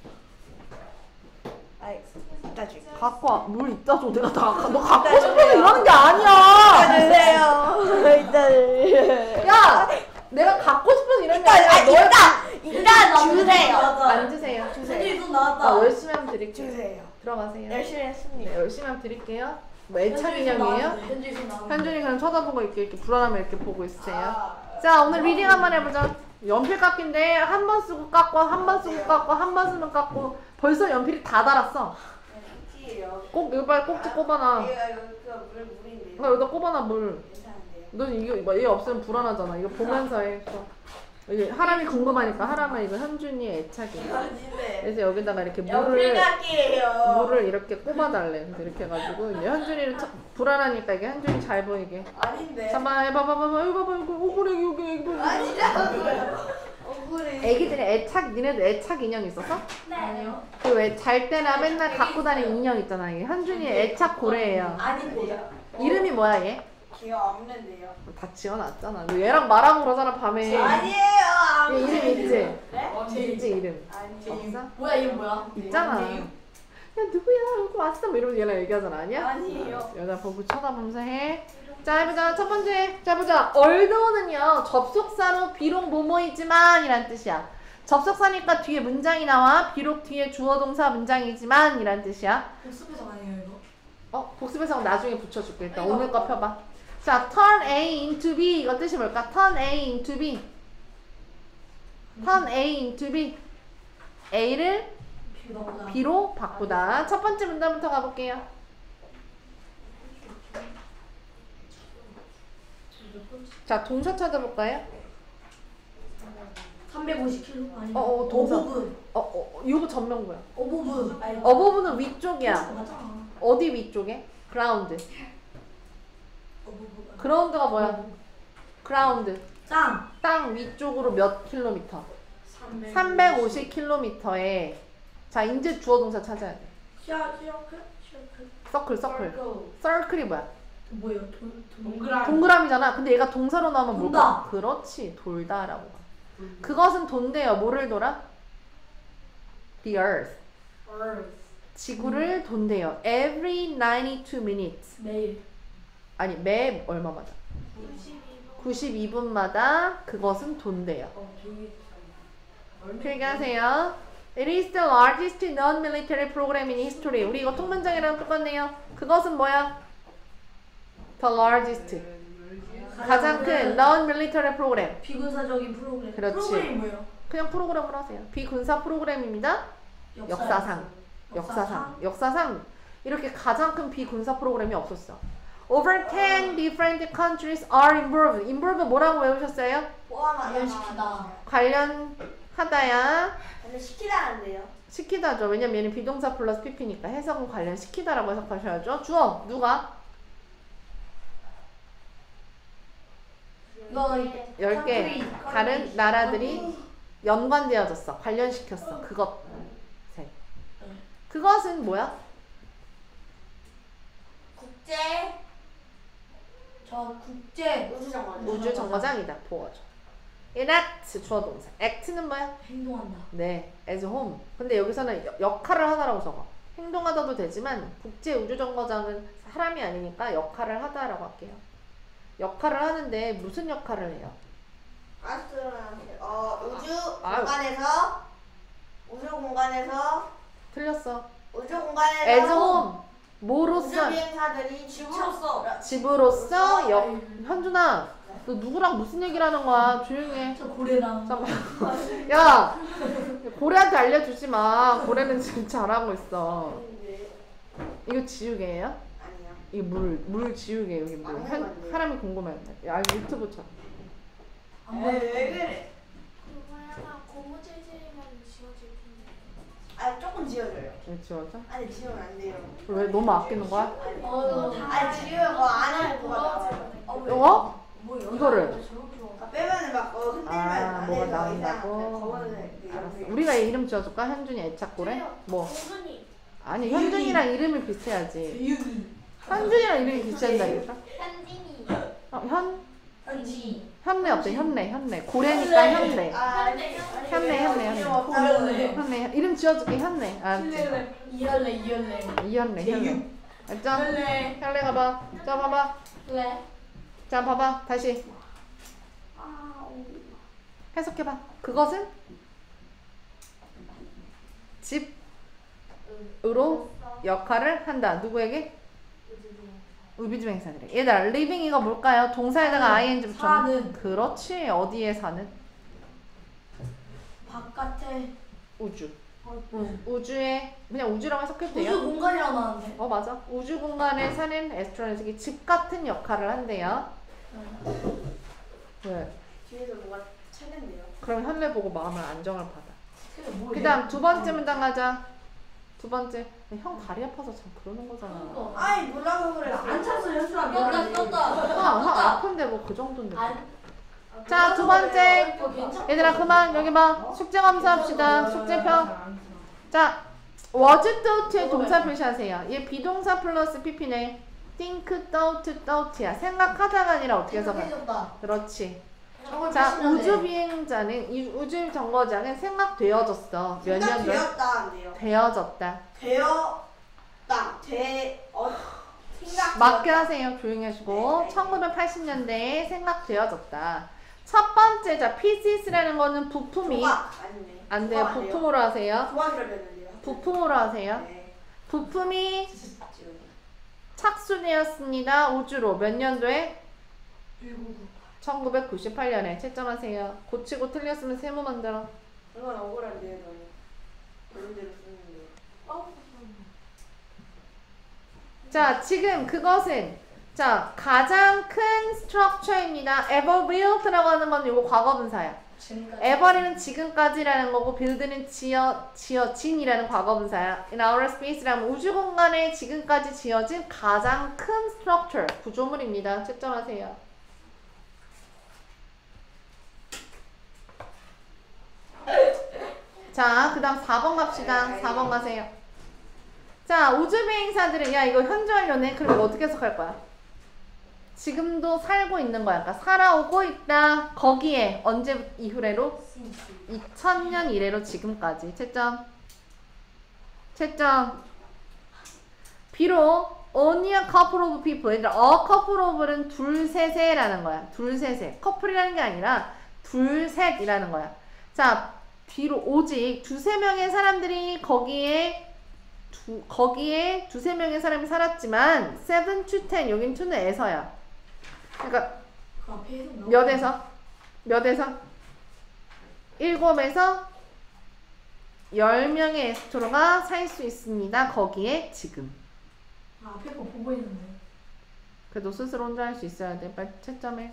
아이 이따 줄게. 갖고 와. 물 이따 줘. 내가 다, 너 갖고 이따 싶어서 주세요. 이러는 게 이따 아니야. 주세요. 이따 주세요. 야! 내가 갖고 싶어서 이러는 게 이따 아니야. 아, 너의 이따 이따 주세요. 앉으세요. 선생님 돈 아, 나왔다. 열심히 하면 드릴게요. 주세요. 들어가세요. 열심히 했습니다. 네, 열심히 하면 드릴게요. 뭐 애착 인형이에요? 현주이 손 나왔는데. 현준이 그냥 쳐다보고 이렇게, 이렇게 불안하면 이렇게 보고 있으세요. 아. 자, 오늘 리딩 한번 해보자. 연필 깎기인데 한 번 쓰고 깎고 한 번 쓰고 깎고 한 번 쓰면 깎고 벌써 연필이 다 달았어. 꼭 여기 빨리 꼭지 꼽아놔. 이거 이거 물 물인데요. 나 여기다 꼽아놔 물. 괜찮은데요. 너 이거 얘 없으면 불안하잖아. 이거 보면서 해. 또. 이게 하람이 궁금하니까 하람은 이거 현준이의 애착이에요. 아니네. 그래서 여기다가 이렇게 물을 옆일각이에요. 물을 이렇게 꼽아달래. 그래서 이렇게 해가지고 이제 현준이를 쳐, 불안하니까 이게 현준이 잘 보이게. 아닌데. 잠깐만 해봐 봐봐 봐봐 이거 봐봐 이거 오그래 여기 여기 여기. 아니라고요. 억울해. 애기들이 애착 니네도 애착 인형 있었어? 네. 아니요. 그 왜 잘 때나 맨날 갖고 다니는 인형 있잖아. 이게 현준이의 애착 고래예요. 아닌데요. 이름이 뭐야 얘? 기억 없는데요. 다 지어놨잖아. 너 얘랑 말하고 그러잖아 밤에. 아니에요. 얘 이름 있지? 네? 있지 이름. 아니에요. 없어? 뭐야 이거 뭐야? 있잖아. 야 누구야 여기 왔어 뭐 이러면서 얘랑 얘기하잖아. 아니야? 아니에요. 여자 보고 쳐다보면서 해. 자 해보자. 첫 번째. 자 보자. 얼더는요 접속사로 비록 뭐뭐이지만 이란 뜻이야. 접속사니까 뒤에 문장이 나와. 비록 뒤에 주어 동사 문장이지만 이란 뜻이야. 복습해서 아니에요 이거? 어? 복습해서 나중에 붙여줄게. 일단 오늘 거 펴봐. 자 turn A into B 이거 뜻이 뭘까? turn A into B. turn A into B. A를 비가 B로 바꾸다. 첫 번째 문단부터 가볼게요. 자 동사 찾아볼까요? 삼백오십 킬로그램 아니야? 어, 어, 동사. 어부분. 어, 어, 이거 전명구야. 어부분. 아니, 어버브는 위쪽이야. 맞아. 어디 위쪽에? 그라운드. 어부분. 그라운드가 뭐야? 그라운드. 땅. 땅 위쪽으로 몇 킬로미터? 삼백오십 킬로미터에. 자, 이제 주어 동사 찾아야 돼. 시아 시어클 시어클. 서클, 서클. 서클이 뭐야? 뭐예요? 돈 돈. 동그라미. 동그라미잖아. 근데 얘가 동사로 나오면 뭘까? 돈다. 그렇지. 돌다라고 봐. 그것은 돈대요. 뭐를 돌아? The earth. 지구를 돈대요. Every ninety-two minutes. 매일. 아니, 매 얼마마다? 구십이 분마다 그것은 돈대요. 필기하세요. It is the largest non-military program in history. 우리 이거 통문장이랑 똑같네요. 그것은 뭐야? The largest. 가장 큰 non-military program. 비군사적인 프로그램. 그렇지. 프로그램이 뭐예요? 그냥 프로그램으로 하세요. 비군사 프로그램입니다. 역사상. 역사상. 역사상 이렇게 가장 큰 비군사 프로그램이 없었어. Over ten different countries are involved. involved 뭐라고 외우셨어요? 관련시키다. 관련하다야. 근데 시키라는데요. 시키다죠. 왜냐면 얘는 비동사 플러스 pp니까 해석은 관련시키다라고 해석하셔야죠. 주어 누가? 열 개 다른 나라들이 연관되어졌어. 관련시켰어. 그것. 그것은 뭐야? 국제 저 국제 우주정거장. 우주 정거장이다. 보어줘. enact 주어 동사. act는 뭐야? 행동한다. 네, as home. 근데 여기서는 여- 역할을 하다라고 적어. 행동하다도 되지만 국제 우주 정거장은 사람이 아니니까 역할을 하다라고 할게요. 역할을 하는데 무슨 역할을 해요? 아스트로나트. 어 우주 아유. 공간에서 우주 공간에서 틀렸어. 우주 공간에서 as home. 우주 뭐로서? 비행사들이 집으로서 집으로서 역. 현준아, 너 누구랑 무슨 얘기를 하는 거야? 조용히 해. 저 고래랑. 잠깐만. 야, 고래한테 알려주지 마. 고래는 지금 잘하고 있어. 이거 지우개예요? 아니요. 이게 물, 물 지우개 여기 물. 맞는 한, 건데요. 사람이 궁금해. 야, 이거 유튜브 쳐. 왜, 왜 그래? 그거 약간 고무재질이면 지워질 텐데. 아 조금 지워줘요. 왜 지워져? 아니 지우면 안 돼요. 왜 너무 아끼는 거야? 어. 아니 지우면 뭐 안에 뭐가 나와요. 어? 뭐예요? 이거를? 아, 빼면은 막 어, 흔들면 아, 안 뭐가 돼서 나온다고? 거거는 알았어. 우리가 얘 이름 지어줄까? 현준이 애착고래? 뭐? 공순이. 아니, 현준이랑 이름이 비슷해야지. 유기. 현준이랑 이름이 비슷한다니까? 현진이. 어, 현? 현지. 현래 어때? 현래, 현래. 고래니까 현래. 아, 현대, 현래, 현래, 현래. 고래네. 현래. 이름 지어줄게, 현래. 알았지? 이할래 이할래. 이현래, 현래. 알죠? 현래. 현래 가봐. 자, 봐봐. 네. 자, 봐봐. 다시. 아, 오. 해석해봐. 그것은? 집으로 역할을 한다. 누구에게? 우주비행사들에게. 얘들아, living 이거 뭘까요? 동사에다가 사는. ing 붙였네. 사는. 그렇지. 어디에 사는? 바깥에 우주. 응. 우주에 그냥 우주라고 해석해도 돼요? 우주 공간이라고 나왔는데. 어 맞아. 우주 공간에 사는 에스트로넛이 집 같은 역할을 한대요. 왜? 뒤에서 뭐가 차는데요. 그럼 현래 보고 마음의 안정을 받아. 뭐 그 다음 두 번째 문장 가자. 두 번째. 형 다리 아파서 참 그러는 거잖아. 아이 몰라서 그래. 안 찼어 현수랑 떴다 미안해. 떴다. 형, 형 아픈데 뭐 그 정도인데. 안. 자, 두 번째. 어, 괜찮아. 얘들아 그만 여기 봐. 숙제 검사합시다. 숙제표. 자, was thought의 동사 표시하세요. 얘 비동사 플러스 pp네. think, thought, thought야. 생각하다가 아니라 어떻게 해서 가? 해줬다. 그렇지. 자, 우주 비행자는 이 우주 정거장은 생각되어졌어. 몇 년도? 생각되었다 안 돼요. 되어졌다. 되었다. 되 어. 생각. 맞게 하세요. 조용히 하시고. 네, 네. 천구백팔십 년대에 생각되어졌다. 첫 번째, 자, 피시스라는 거는 부품이 조각 아니네. 안 돼요. 조각 부품으로 하세요. 조각이라 했는데요. 부품으로 하세요. 네. 부품이 지금. 착수되었습니다. 우주로 몇 년도에? 일구구. 천구백구십팔 년에 채점하세요. 고치고 틀렸으면 세모 만들어. 이건 억울한데요, 너무. 그런 대로 쓰는데. 자, 지금 그것은 자 가장 큰 스트럭처입니다. ever built라고 하는 건 이거 과거분사야. ever는 지금까지라는 거고 build는 지어 지어진이라는 과거분사야. in outer space라면 우주 공간에 지금까지 지어진 가장 큰 스트럭처 구조물입니다. 채점하세요. 자, 그 다음 사 번 갑시다. 사 번 가세요. 자, 우주비행사들은, 야, 이거 현재 완료네? 그럼 이거 어떻게 해석할 거야? 지금도 살고 있는 거야. 그러니까 살아오고 있다. 거기에, 언제 이후래로? 이천 년 이래로 지금까지. 채점. 채점. 비록, only a couple of people. 얘들아, a couple of는 둘, 셋에라는 거야. 둘, 셋에. 커플이라는 게 아니라, 둘, 셋이라는 거야. 자, 뒤로 오직 두세 명의 사람들이 거기에 두, 거기에 두세 명의 사람이 살았지만 seven to ten 여긴 to는 에서야. 그러니까 그 앞에 해석 나오고. 몇에서? 몇에서? 일곱에서 열 명의 에스트로가 살 수 있습니다. 거기에 지금. 아, 앞에 거 보고 있는데. 그래도 스스로 혼자 할 수 있어야 돼. 빨리 채점해.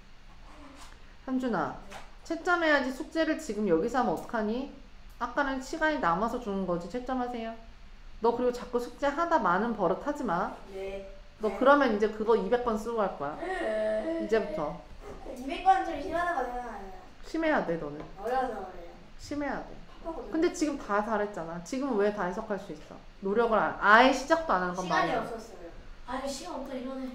현준아. 채점해야지. 숙제를 지금 여기서 하면 어떡하니? 아까는 시간이 남아서 주는 거지. 채점하세요. 너 그리고 자꾸 숙제 하다 많은 버릇 하지 마. 네. 너 그러면 이제 그거 이백 번 쓰고 갈 거야. 이제부터. 이백 번짜리 싫어하는 거 생각나요. 심해야 돼, 너는. 어려서 그래요. 심해야 돼. 하거든요. 근데 지금 다 잘했잖아. 지금은 왜 다 해석할 수 있어? 노력을 안, 아예 시작도 안 하는 건 시간이 말이야. 없었어요. 아니 시간 없다 이러네.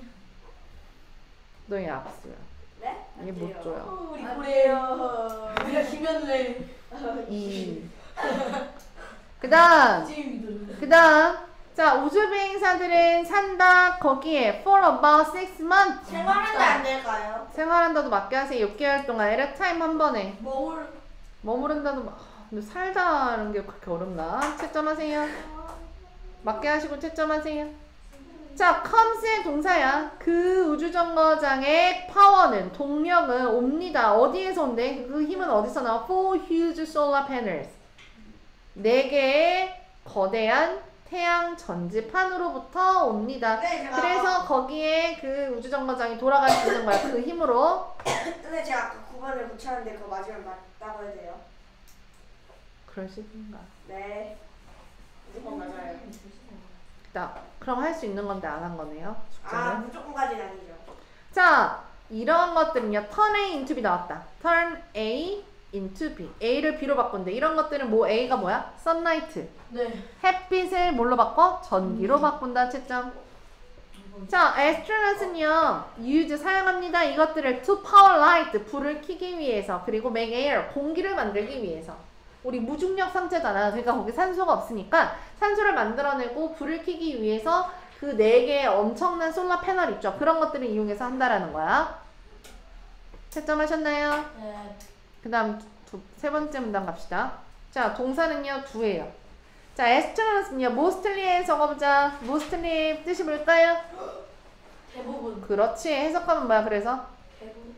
너희 압수야. 네? 이게 못 안 돼요. 줘요. 어, 우리 안 고래. 돼요. 우리가 김현래. 이. 그 다음. 제이미들. 그 다음. 자, 우주비행사들은 산다. 거기에 for about six months. 생활하면 안 될까요? 생활한다도 맞게 하세요. 육 개월 동안 at a time 한 번에. 머울. 머무른다도 막. 근데 살다는 게 그렇게 어렵나? 채점하세요. 맞게 하시고 채점하세요. 자, comes의 동사야. 그 우주정거장의 파워는, 동력은 옵니다. 어디에서 온대? 그 힘은 어디서 나와? Four huge solar panels. 네 개의 거대한 태양 전지판으로부터 옵니다. 네, 제가 그래서 거기에 그 우주정거장이 돌아갈 수 있는 거야. 그 힘으로. 근데 제가 아까 구 번을 붙였는데 그거 맞으면 맞다고 해야 돼요? 그럴 수 있는가? 네. 무조건 맞아요. 자, 그럼 할 수 있는 건데 안 한 거네요. 숙제는. 아, 무조건까지는 아니죠. 자, 이런 것들은요. turn A into B 나왔다. turn A into B. A를 B로 바꾼대. 이런 것들은 뭐 A가 뭐야? sunlight. 네. 햇빛을 뭘로 바꿔? 전기로 바꾼다. 채점. 자, astronaut은요. use 사용합니다. 이것들을 to power light. 불을 켜기 위해서. 그리고 make air. 공기를 만들기 위해서. 우리 무중력 상태잖아. 그러니까 거기 산소가 없으니까 산소를 만들어내고 불을 켜기 위해서 그 네 개의 엄청난 솔라 패널 있죠. 그런 것들을 이용해서 한다라는 거야. 채점하셨나요? 네. 그 다음 세 번째 문장 갑시다. 자, 동사는요 두예요. 자, astronaut는요 mostly에 적어보자. mostly 뜻이 뭘까요? 대부분. 그렇지. 해석하면 뭐야? 그래서 대부분.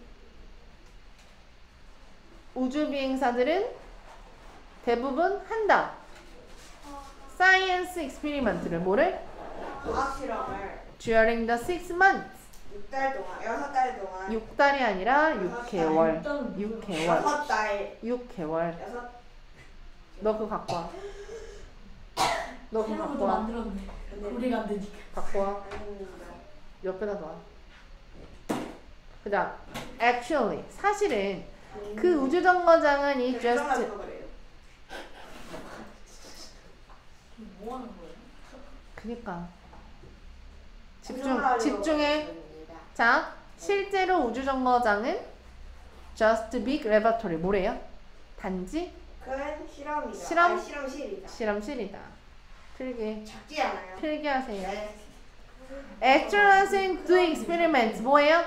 우주비행사들은 대부분 한다. 사이언스 익스페리먼트를 뭐를? 과학 실험을 during the six months 육 달 동안, 여섯 달 동안, 육 달이 아니라 육 개월. 일단은 육 개월. 여섯 달, 육 개월. 여섯 너 그거 갖고 와. 너 그거 새로운 갖고 것도 와. 만들었네. 우리가 안 되니까. 갖고 와. 아닙니다. 옆에다 놔. 그다음 actually 사실은 그 우주 정거장은 이 just just 그래요. 뭐 하는 거예요? 그니까 집중 구성하려고 집중해. 했습니다. 자 실제로 우주 정거장은 just big laboratory 뭐래요? 단지 큰 실험이다. 실험? 아니, 실험실이다. 실험실이다. 필기 작지 않아요. 필기하세요. 네. Astronauts doing experiments 뭐예요?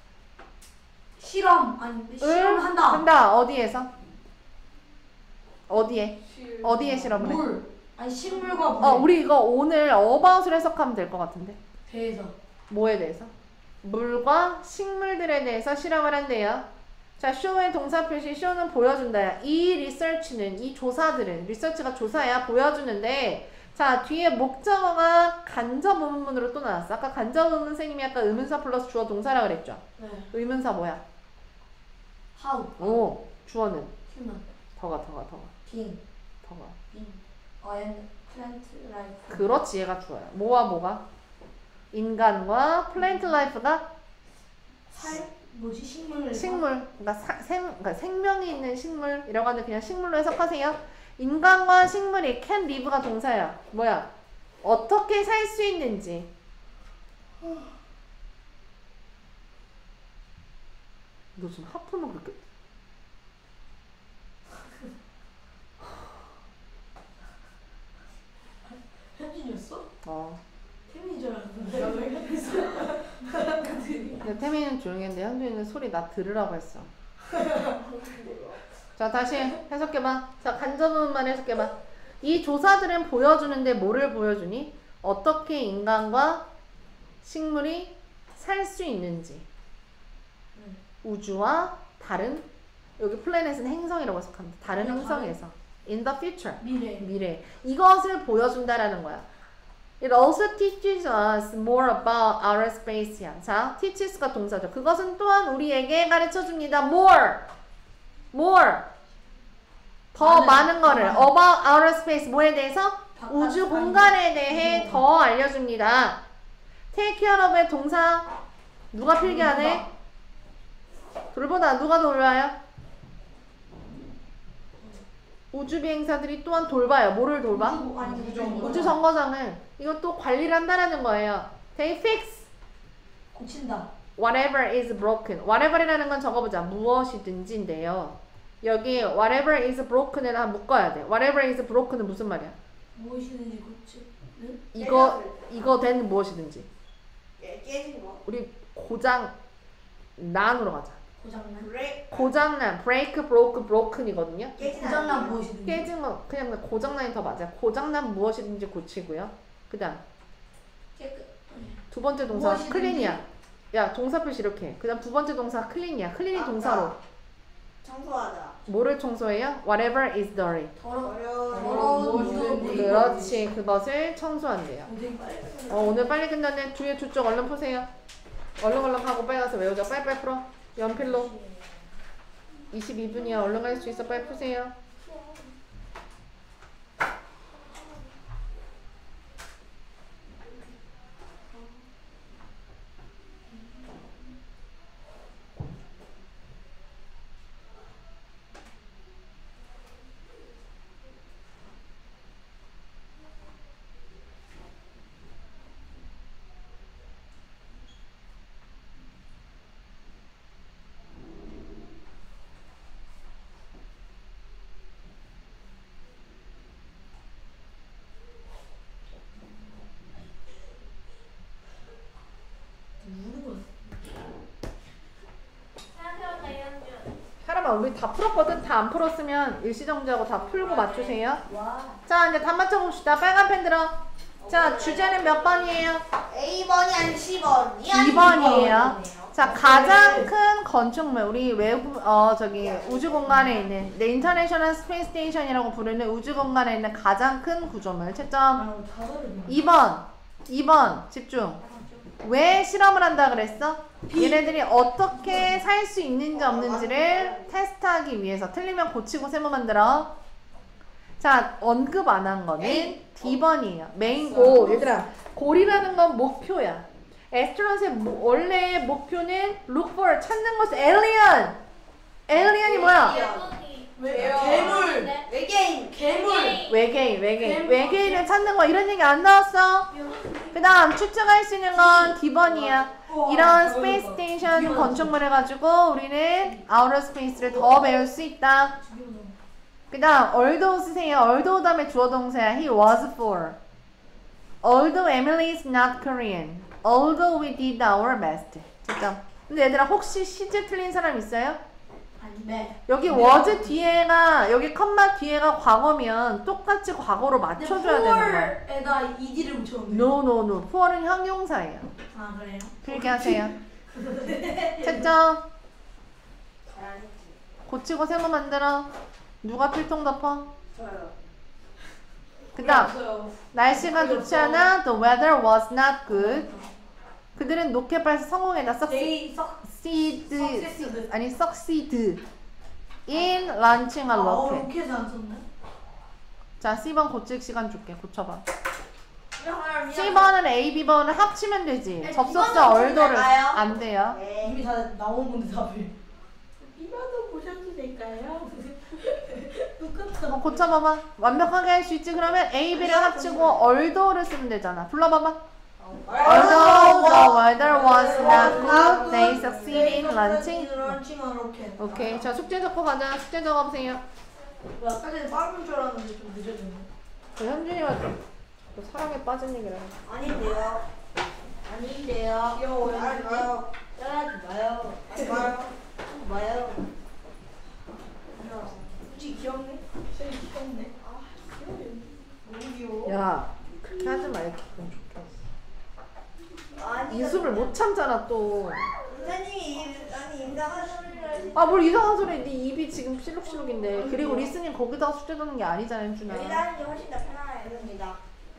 실험 아니 실험을 한다. 한다. 어디에서? 어디에? 어디에 실험을 해? 물 아니 식물과 물 어 우리 이거 오늘 about을 해석하면 될 것 같은데. 대해서 뭐에 대해서? 물과 식물들에 대해서 실험을 한대요. 자, show의 동사 표시, show는 보여준다. 이 리서치는, 이 조사들은, 리서치가 조사야, 보여주는데, 자, 뒤에 목적어가 간접 의문문으로 또 나왔어. 아까 간접 의문 선생님이 아까 의문사 플러스 주어 동사라 그랬죠? 네. 의문사 뭐야? how 오, 주어는 human 더가, 더가, 더가, being 더가. being and plant life 그렇지, 얘가 주어야. 뭐와 뭐가? 인간과 플랜트 라이프가 살 뭐지 식물 식물, 그러니까, 사, 생, 그러니까 생명이 있는 식물이라고 하는데 그냥 식물로 해석하세요. 인간과 식물이 can live가 동사야. 뭐야? 어떻게 살 수 있는지. 너 지금 하품을 그렇게 현진이었어? 어. 태민인 줄 알았는데 나도 현진이었어. 근데 태민이는 조용히 했는데 현준이는 소리 나 들으라고 했어. 자, 다시 해석해봐. 자, 간접문만 해석해봐. 이 조사들은 보여주는데 뭐를 보여주니? 어떻게 인간과 식물이 살 수 있는지. 응. 우주와 다른, 여기 플래닛은 행성이라고 해석합니다. 다른 그냥 행성에서. In the future. 미래 미래. 이것을 보여준다라는 거야. It also teaches us more about outer space야. 자, teaches가 동사죠. 그것은 또한 우리에게 가르쳐줍니다. More. More. 더 많은, 많은 거를. 많은. About outer space. 뭐에 대해서? 바깥 우주 아니, 공간에 대해 우주 더 알려줍니다. Take care of의 동사. 누가 필기하네? 돌보다 누가 돌봐요? 우주 비행사들이 또한 돌봐요. 뭐를 돌봐? 우주, 아니, 우주 정거장. 우주 정거장은 이것도 관리를 한다라는 거예요. They fix 고친다 whatever is broken. whatever이라는 건 적어보자. 무엇이든지인데요. 여기 whatever is broken을 한 묶어야 돼. whatever is broken은 무슨 말이야? 무엇이든지 고치는 이거 이거 된 무엇이든지. 예, 깨진 거. 우리 고장 난으로 가자. 고장난 브레 고장난 break, broke, broken이거든요. 깨진 고장난 않아요. 무엇이든지 깨진 거 그냥 고장난이 더 맞아요. 고장난 무엇이든지 고치고요. 그다음 깨끗 두 번째 동사 무엇이든지. 클린이야. 야, 동사 표시 이렇게 해. 그다음 두 번째 동사 클린이야. 클린이 아까 동사로 청소하다. 뭐를 청소해요? Whatever is dirty. 더러 어려운 더러운 모든 모든 그렇지. 그것을 청소한대요. 고생 빨리 어, 오늘 빨리 끝났네. 뒤에 두 쪽 얼른 푸세요. 얼른 얼른 하고 빨리 가서 외우자. 빨리빨리 풀어. 연필로. 이십이 분이야. 얼른 갈 수 있어. 빨리 푸세요. 하람아, 우리 다 풀었거든? 다 안 풀었으면 일시정지하고 다 풀고 맞추세요. 와 자, 이제 다 맞춰봅시다. 빨간 펜 들어. 자, 주제는 몇 번이에요? A 번이 아니 C 번이 이 번이에요. 자, 가장 큰 건축물, 우리 외국, 어, 저기, 우주 공간에 있는, 네, 인터내셔널 스페이스 스테이션이라고 부르는 우주 공간에 있는 가장 큰 구조물. 채점 다 다르네 이 번. 이 번. 집중. 왜 실험을 한다 그랬어? 얘네들이 어떻게 살 수 있는지 없는지를 테스트하기 위해서. 틀리면 고치고 세모 만들어. 자, 언급 안 한 거는 D번이에요. 메인 골. 얘들아, 골이라는 건 목표야. 에스트로넛의 모- 원래 목표는 look for, 찾는 것은 alien. alien이 뭐야? 왜 괴물 네. 외계인. 괴물 외계인, 외계인. 외계인을 찾는 거 이런 얘기 안 나왔어. 그 다음 추측할 수 있는 건 D번이야. 이런 스페이스 스테이션 건축물 해가지고 우리는 아우터 스페이스를 더 배울 수 있다. 그 다음 although 쓰세요. although 다음에 주어 동사야. He was for. Although Emily is not Korean. Although we did our best. 됐죠? 근데 얘들아 혹시 시제 틀린 사람 있어요? 네. 여기 was 뒤에가 여기 컴마 뒤에가 과거면 똑같이 과거로 맞춰줘야 되는 거야. 에다 이디를 붙였는데. No no no. for은 형용사예요. 아 그래요? 그렇게 하세요. 됐죠? 잘했지. 고치고 세모 만들어. 누가 필통 덮어? 저요. 그 다음 날씨가 좋지 않아. The weather was not good. 그들은 로켓발사 성공했다. They succeed succeeded. 아니 succeed in launching a 아 rocket. 로켓 안 썼네. 자, C번 고칠 시간 줄게. 고쳐봐. 미안, 미안. C번은 A, B번을 합치면 되지. 네, 접속사 B번은 얼도를 나가요? 안 돼요. 네. 이미 다 나온 건데 답이. 이만도 보셔도 될까요? 똑같아. 어, 고쳐봐봐. 완벽하게 할 수 있지. 그러면 A, B를 합치고 얼도를 쓰면 되잖아. 불러봐봐. Although the weather was not good, they succeeded in launching. 런칭 한 로켓. 오케이. 자, 숙제 적고 가자. 숙제 적어보세요. 뭐 아까 전에 빠른 줄 알았는데 좀 늦어졌네. 그 현준이가 또 사랑에 빠진 얘기를 해. 아닌데요. 아닌데요. 귀여워요. 따라하지 마요. 따라하지 마요. 하지 마요. 마요. 굳이 귀엽네. 쟤 귀엽네. 아 귀여워. 너무 귀여워. 야, 그렇게 하지 마. 이렇게 기분 좋게. 아니. 이수를 못 참잖아 또. 선생님이 아니 임당한 소리를. 아, 뭘 이상한 소리. 네 입이 지금 실룩실룩인데. 그리고 리스닝 거기다가 숙제 넣는 게 아니잖아, 현준아. 여기다 하는 게 훨씬 더 편안합니다.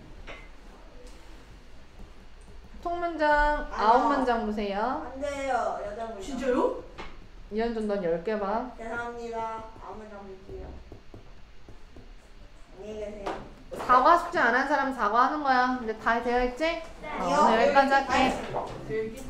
통문장 아홉 문장 보세요. 안 돼요. 여덟 문장. 진짜요? 이현준 넌 열 개 봐. 죄송합니다. 아무 장 볼게요. 안녕히 계세요. 사과 숙제 안 한 사람 사과하는 거야. 근데 다 되어 있지? 어, 오늘 여기까지 할게. 되게